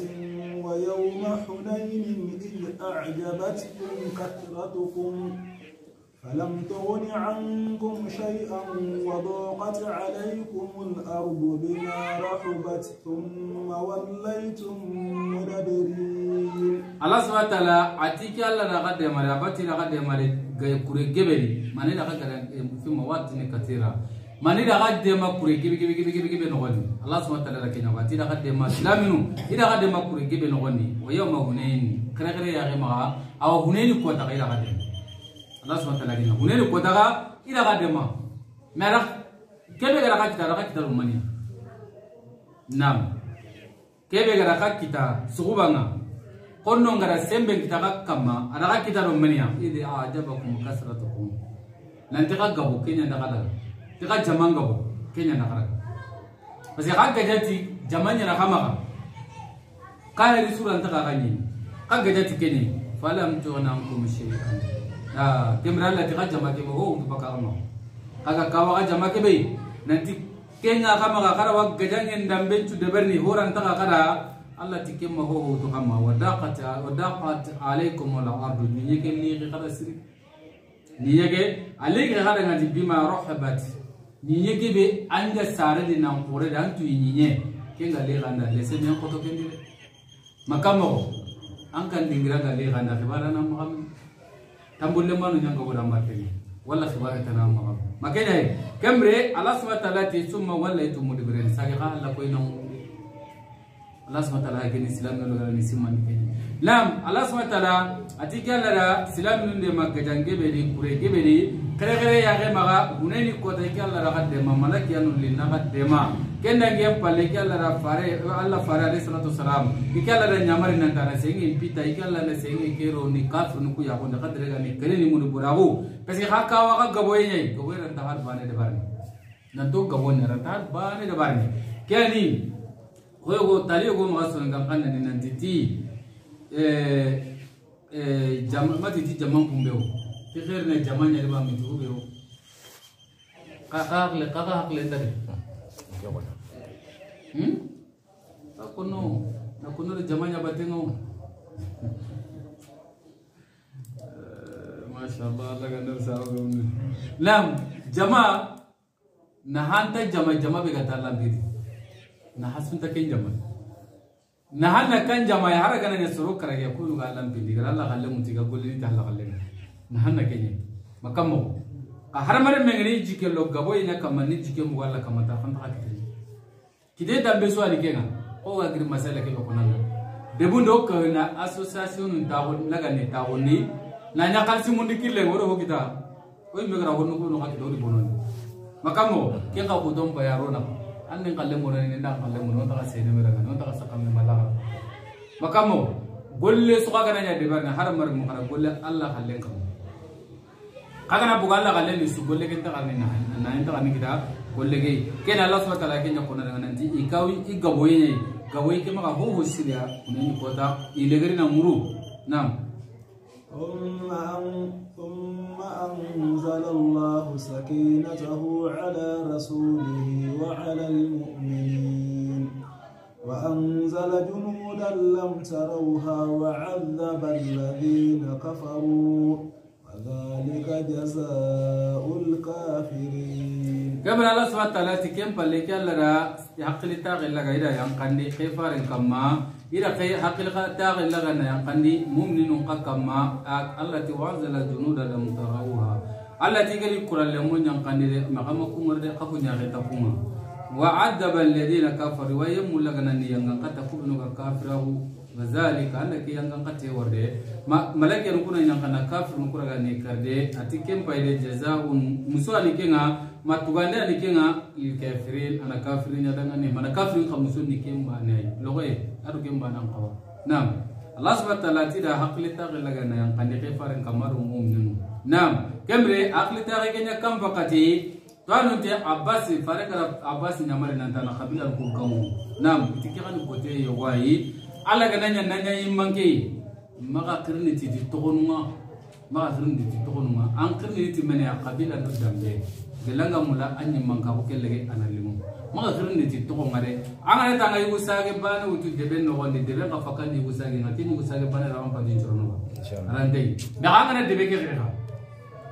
ويوم حنين إذ أعجبتكم كثرتكم ألم تغن عنكم شيئا وضاقت عليكم الأرض بما رحبت ثم وليتم مدبرين. الله سبحانه وتعالى أتيك الله لقد مر أبتي لقد مر كوري جبري ماني لقد في مواطن كثيرة mani daga dema kure gibi gibi gibi gibi gibi nogoni Allah subhanahu wa ta'ala kenya wati daga dema islaminu ida daga dema kure gibi nogoni wa yawma hunain kare kare ya gema aw hunain ko daga ida daga Allah subhanahu wa ta'ala kenya hunain ko daga ida daga dema mera kebe gara ka kita daga kita rumani nam kebe gara ka kita sugubanga konno ngara sembe kita ka kama daga kita rumani ya idi ajabakum kasratukum nanti ka gabo kenya daga daga tiga jaman gabo kenya nakara parce que kaga jati jamanya na kama kaya di suran ta kagani kaga jati kenya falam tu'nankum shay'an ah kemra la tiga jamake bo to pakama kaga kawa jama ke be nanti kenya kama kara wa gajangen dambe tu deberni horan ta kara Allah tikemma ho to kama wadaqat wadaqat alaykum wal ardu ni yake ni kara siri ni yake alayka kara ngati bima rahabat ni yeke be anja sare de nan pore dan tu yinye kenga le ganda le se nyan koto kendile makamo an kan dingira ga le ganda khibara na muhammad tambulle manu nyanga wala mbateni wala khibara tana muhammad makenya kemre Allah subhanahu wa ta'ala ti summa wallaytu mudbirin sagi ga Allah ko ina Allah subhanahu wa ta'ala geni islam no ga ni simman kenya lam Allah subhanahu wa ta'ala atika la islam no de magajange be ni kure ge be ni kere kere ya ge maga huneni ko ta Allah ra gadde ma malaki anu linna gadde ma kenda ge palle ki Allah ra fare Allah fare alayhi salatu wasalam ikalla ra nyamari nan tana sengi pita ikalla na sengi kero ni kafir nu ku ya ko da kadre ga ni kere ni mun burago kasi hakka wa ga gabo yey gabo ran ta har bane de barni nan to gabo ne ran ta har bane de barni keni ko go tali go ma son ga kan ni nan titi eh eh jam mati ti jamam kumbeo khair ne jamanya riba mitu beo kakak le kakak le tadi hmm akono akono jamanya batengo masyaallah Allah gandar sawo lam jama nahanta jama jama be gata lam bidi nahasun ta ken jama nahanna kan jama ya haraga ne suru karage kulu ga lam bidi gar Allah galle mutiga golli ta Allah galle nahanna kenye makamo ka haramare mengeni jike lo gabo ina kamani jike mu wala kamata fan ta kite kide dambe so ali kenga o ga gir masala ke ko nanga debundo ko na association ta ho laga ne ta ho ni na nya kalsi mundi kille ngoro ho kita o me gara ho no ko no ka do bonon makamo ke ka ko dom bayaro na anne kalle mo ne nda kalle mo no ta ka sene mera no ta ka sakam malaga makamo golle so ka nya de barna haramare mo kara golle Allah hallen kam kagana bugalla galle ni su golle kenta kan na na enta kan kita golle ge ken Allah subhanahu wa ta'ala ken yakona dengan nanti ikawi igaboye gaboye ke maka ho ho silia kunani kota ilegari na muru nam thumma anzala Allah sakinatahu ala rasulihi wa ala almu'minin wa anzala junudan lam tarawha wa 'adhaba alladhina kafaru ذلك جزاء الكافرين. قبل الله سبحانه وتعالى تكيم بالك يلا حق لتاغ إلا غيره ينقني خيفار كما إذا خي حق لتاغ إلا غنا ينقني مؤمن كما الله توازل جنود لم تروها الله تيجي كل لمن ينقني مقامكم مرد خفوا يغتفون وعذب الذين كفروا ويم لغنا ينقتفون كافره وذلك أنك ينقطع ورده ملك ينكون ينقنا كافر نكون غني كرده أتكلم بايد جزاء مسؤول كنا ما تغني لكنا الكافرين أنا كافرين يدعنا ما كافرين خمسون نكيم باني لغة أرو كيم بانام قوا نعم الله سبحانه وتعالى تدا حق لتاغ لغنا ينقني كفار كمار مؤمنون نعم كمري حق لتاغ كنا كم فقتي توانو تي عباس فارق عباس نمر نانتنا خبير الكوكو نعم تكيران بوتي يواي Allah ga nanya nanya immanke maka kirni ti tokonuma maka kirni ti tokonuma an kirni ti mene qabila no dambe gelanga mula anyi manka ko kellege analimu maka kirni ti tokongare an ta ngai usage bana utu debe no wonde debe ka fakandi usage ngati ni usage bana ram pa din chorono arande da an debe ke reka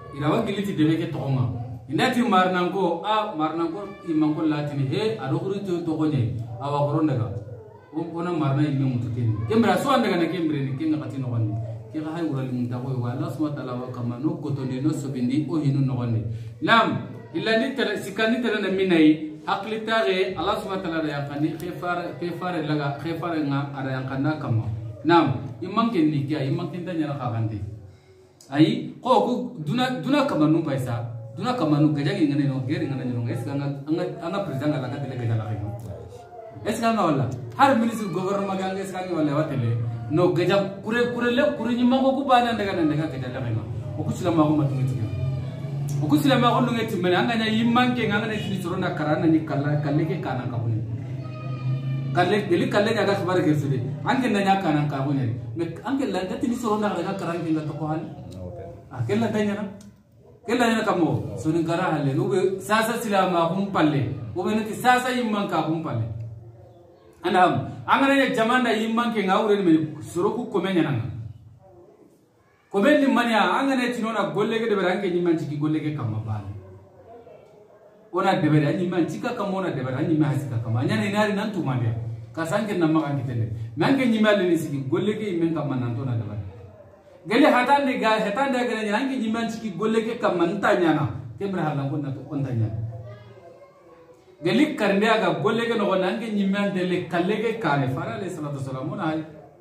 irawa giliti debe ke tonga indati marnanko a marnanko imanko latini he adokuri to to gonye awa korondaga ona marna imme mututin kembra so andaga na kembre ni kenga katino wonni ke ga hay urali munta ko wa Allah subhanahu wa ta'ala wa kama no gotonde no sobindi o hinu no wonni lam illa ni tara sikani tara na minai hakli tare Allah subhanahu wa ta'ala ya kani khifar khifar laga khifar nga ara yang kana kama nam imman ken ni kya imman ken tanya na khagandi ai ko ko duna duna kama no paisa duna kama no gajangi ngane no geri ngane no es anga anga anga president laga tele gajala kay es anga wala har ministre gouvernement ga es anga wala watele no gajam kure kure le kure ni mango ku bana daga nan daga gajala kay o ku sila mago matu ngeti o ku sila mago no ngeti men anga nya yimman ke ngane ni sorona karana ni kala kalle ke kana ka bune kalle geli kalle nya ga khabar ke sude ange nya kana ka bune me ange la ngati ni sorona daga karana ke ngato ko hal akella tanya na kella nya kamo sonin kara halle no sasa sila ma hum palle o be nati sasa yimman ka hum palle anam angana nya jamanda yimman ke ngawre me soroku ko menya nanga ko ben ni manya angana tinona golle ke de berange yimman ciki golle ke kamma bal ona de bere yimman cika kamona de bere yimman hasika kama nya ne nari nan tumande kasange namma kan kitele nange yimman le sigi golle ke yimmen kamma nan to na de bere gele hatande ga hatande ga nya nange yimman ciki golle ke kamma ntanya na kemra halan ko na ko ntanya geli karnde aga golle ke no nange yimman de le kalle ke kare fara alayhi salatu wassalam ona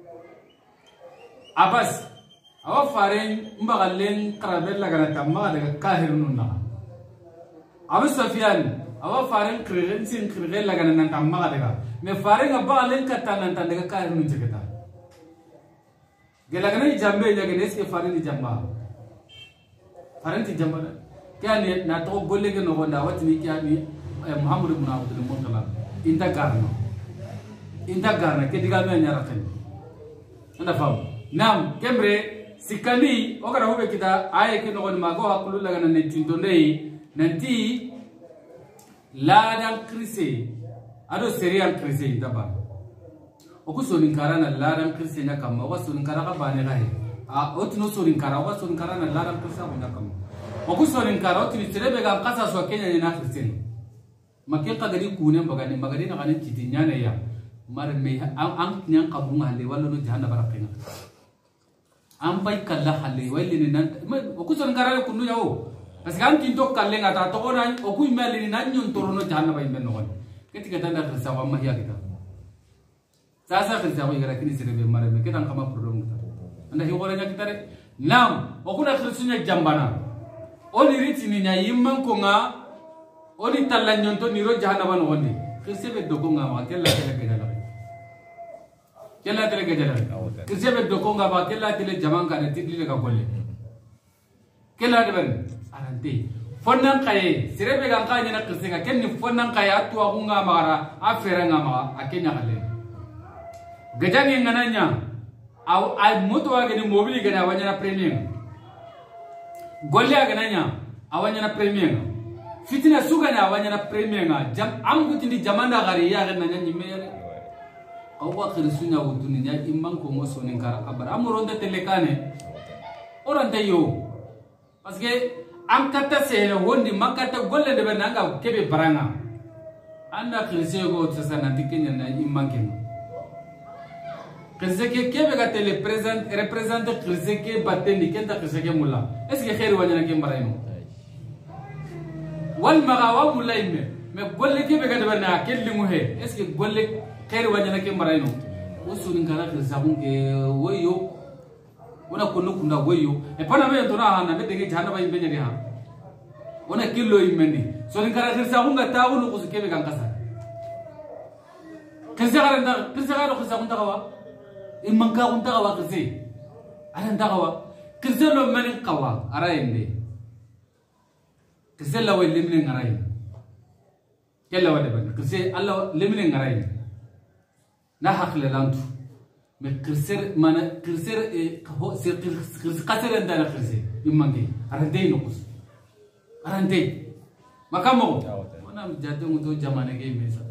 abas awa faren mbagalen karabella gana tamma daga kahir nunna abu sufyan awa faren kriren sin kriren gana nan tamma daga me faren abalen katana nan daga kahir nun jigata gela gana jambe daga neske faren di jamba faren ti jamba kyane na to golle ke no gonda watni kyani muhammad ibn abdul muttalib inta garno inta garna ke diga me nyara tan anda fam nam kembre sikani ogara hobe kita aye ke no ma go hakulu laga nan tinto ndey nanti la dan krise ado serial krise daba oku sonin karana la dan krise na kam wa sonin karaka bane gahe a otno sonin kara wa sonin karana la dan krise na kam oku sonin kara otni serebe ga kasa so kenya ni na krise makke qadari kunen bagani magadi na ganin kitinya ne ya mar me an nyan kabunga hande wala no jahanna barakina am bay kala halle wali ni nan oku son garale kunu yawo askan tinto kalle ngata to ona oku imali ni nan nyon torono janna bay men non ketika tanda khisa wa mahya kita sasa khisa wa gara kini sirebe mare me ketan kama problem kita anda hi goranya kita re nam oku na khisunya jambana oni riti ni nya yimman ko nga oni talla nyon to ni ro janna ban woni khise dogo nga ma kella kella kella kella tele gajala kisebe dokonga ba kella tele jamanga ne tidli ka golle kella de ben arante fonnan kaye sirebe ga kanya na kisenga kenni fonnan kaye atwa kunga magara afera ngama akenya hale gajani ngananya au ai moto wa gani mobili gana wanya na premium golle ga nanya awanya na premium fitina suga na wanya na premium jam am gutindi jamanda gari ya ga nanya nyimere awa khirisunya wudunya imman ko mo sonin kara abar amuronde telekane orante yo parce que am kata sele wondi makata golle de benanga kebe baranga anda khirse go tsana tikenya na imman ken khirse ke kebe ga tele present represente khirse ke batendi kenta khirse ke mulla est ce que khair wanya ke mbarayno wal magawa mulaime me golle kebe ga de benanga kellimu he est ce que golle khair wajana ke marayno usurin kala khirsabu ke woyo ona kunu kunda woyo e pana me to na hana me dege jana bay benye ha ona killo imendi sorin kala khirsabu ga tawu ko kebe kan kasa khirsa nda khirsa ga khirsabu nda kawa imman ka unta kawa khirsi ara nda kawa khirsa lo men kawa ara ende khirsa la way limne ngaray kella wade ban khirsa alla limne ngaray na hakle lantu me kirser mana kirser e ho sir kirser qasir ndala kirser immangi arande nokus arande makamo wana mjade muto jamane ge mesa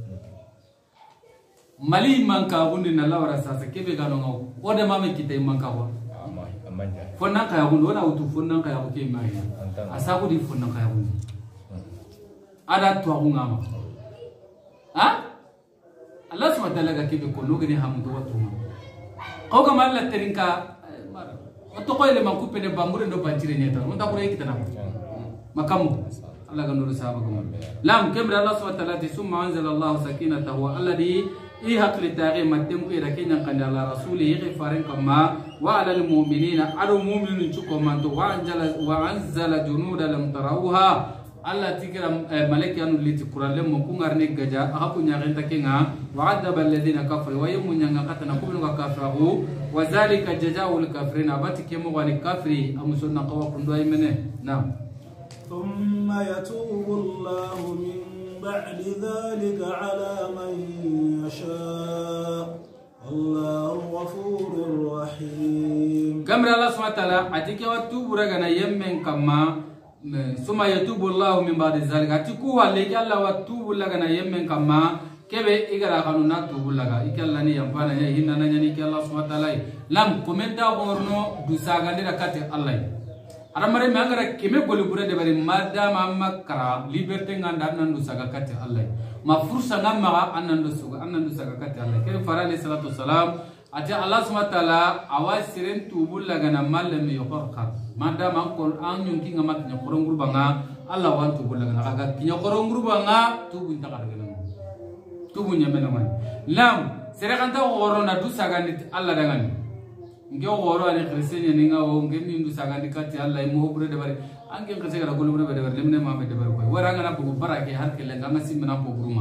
mali manka bundi na lawara sasa kebe gano ngo ode mame kita manka wa fonnan kaya gundo na utu fonnan kaya ko ke mai asabu di fonnan kaya gundo ada to agu ngama ha Allah subhanahu wa ta'ala ga kebe ko nogani hamdu wa tuma ko ga malla terinka to ko ile man kupe ne bamure ndo banchire nyeta mun ta ko yiki tana makamu Allah ga nuru sahaba ko lam kemra Allah subhanahu wa ta'ala summa anzala Allah sakinatahu alladhi i hakli taghi matem ira kenya kan ala rasulihi ghifarin kama wa ala almu'minina adu mu'minun chuko manto wa anzala wa anzala junuda lam tarawha Allah tikira malaki anu liti kuralle mo kungarne gaja haku nyagenta kenga wa adaba alladhina kafaru wa yumunyanga katana kubnu kafirahu wa zalika jazaa'ul kafirin abati kemo wali kafiri amusonna qawa kundu aymene na thumma yatubu Allahu min ba'di dhalika ala man yasha Allahu ghafurur rahim kamra Allah subhanahu wa ta'ala atike watubu ragana yemmen kama suma yatubu Allah min ba'di zalika atiku wale Allah watubu lagana yemmen kama kebe igara kanu na tubu laga ikalla ni yampana nya hinna nanya ni Allah subhanahu wa ta'ala lam komenta gorno dusaga ndira kate Allah aramare mangara keme golubure de bari madama makara liberté nganda nan dusaga kate Allah ma fursa ngamma annan dusuga annan dusaga kate Allah kebe farale salatu salam ati Allah subhanahu wa ta'ala awasiren tubu laga na malam yokorka madama ko an yunki ngamat nya koronguru banga Allah wan tubu laga na aga kinya koronguru banga tubu ntakar gena tubu nya menaman lam sere kanta goro na dusaga ni Allah dangan nge goro ani kristenya ni ngawo ngeni dusaga ni kati Allah mo bure de bare ange kristenya gara golu bure de bare lemne ma me de bare ko waranga na bugu barake har kele ngama simna po buruma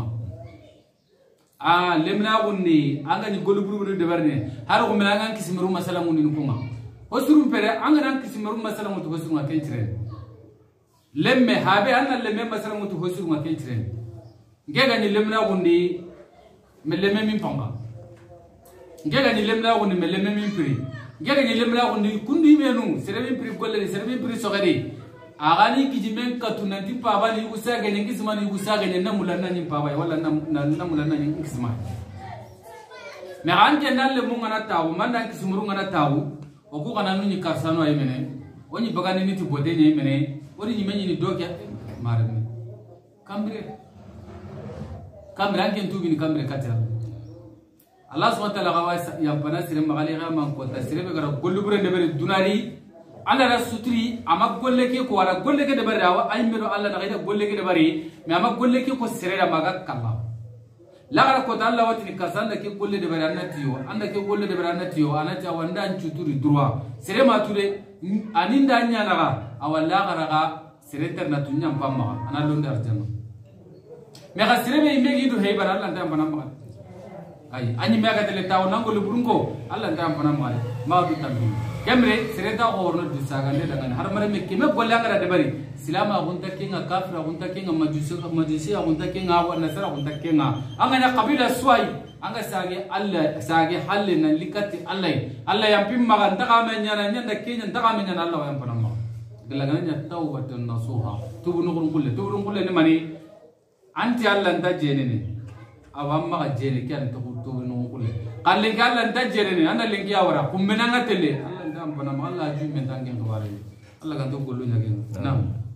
ah lemna gunni anga ni golu bure de bare har ko mena ngan kisimiru masalamu ni kuma hosurum pere anga nan kisimiru masalamu to hosurum akentre lemme habe anna lemme masalamu to hosurum akentre ngega ni lemna gunni meleme min panga ngega ni lemna gunni meleme min pri ngega ni lemna gunni kundi menu serebe pri golle serebe pri sogari agani kijimen katuna dipa bani usaga ni kisma ni usaga ni namulanna ni paba wala namulanna ni kisma me anje nalle munga na tawu manda kisumuru ngana tawu oku kana nuni karsano ay mene oni bagani ni tibode ni mene oni ni menyi ni doke marame kambre kambre anke tubi ni kambre katya Allah subhanahu wa ta'ala gawa ya bana sire magali ga man ko ta sire be gara gollu bure de bere dunari Allah ra sutri ama golle ke ko wala golle ke de bere awa ay mero Allah na ga golle ke de bere me ama golle ke ko sire da maga kala la gara ko Allah wati ni kasanda ke golle de bere anatiyo anda ke golle de bere anatiyo anata wanda an chuturi droit sire ma ture aninda nya naga awalla gara ga sire ter na tunya pamma ana londa arjana me ga sire be imegi du heibar Allah nda bana ma ay ani mega tele taw nangol burungo Allah nda bana ma ma du tambi kemre sire ta gorno du saga ne daga har mare me keme golla ngara de bari silama gunta kinga kafira gunta kinga majusi majusi gunta kinga wa nasara gunta kinga anga na kabila swai anga sage Allah sage halle nan likati Allah Allah yang pimma kan taka menya nan nyanda kenya taka menya Allah yang panama gelaga nya taubatun nasuha tubu nugun kulle tubu nugun kulle ni mani anti Allah nda jene ne awamma ga jene kyan to tubu nugun kulle kalle ga Allah nda jene ne anda lengi awara kumbena ngatele Allah nda panama Allah ju men tangen to wale Allah kan to gollu nyage nam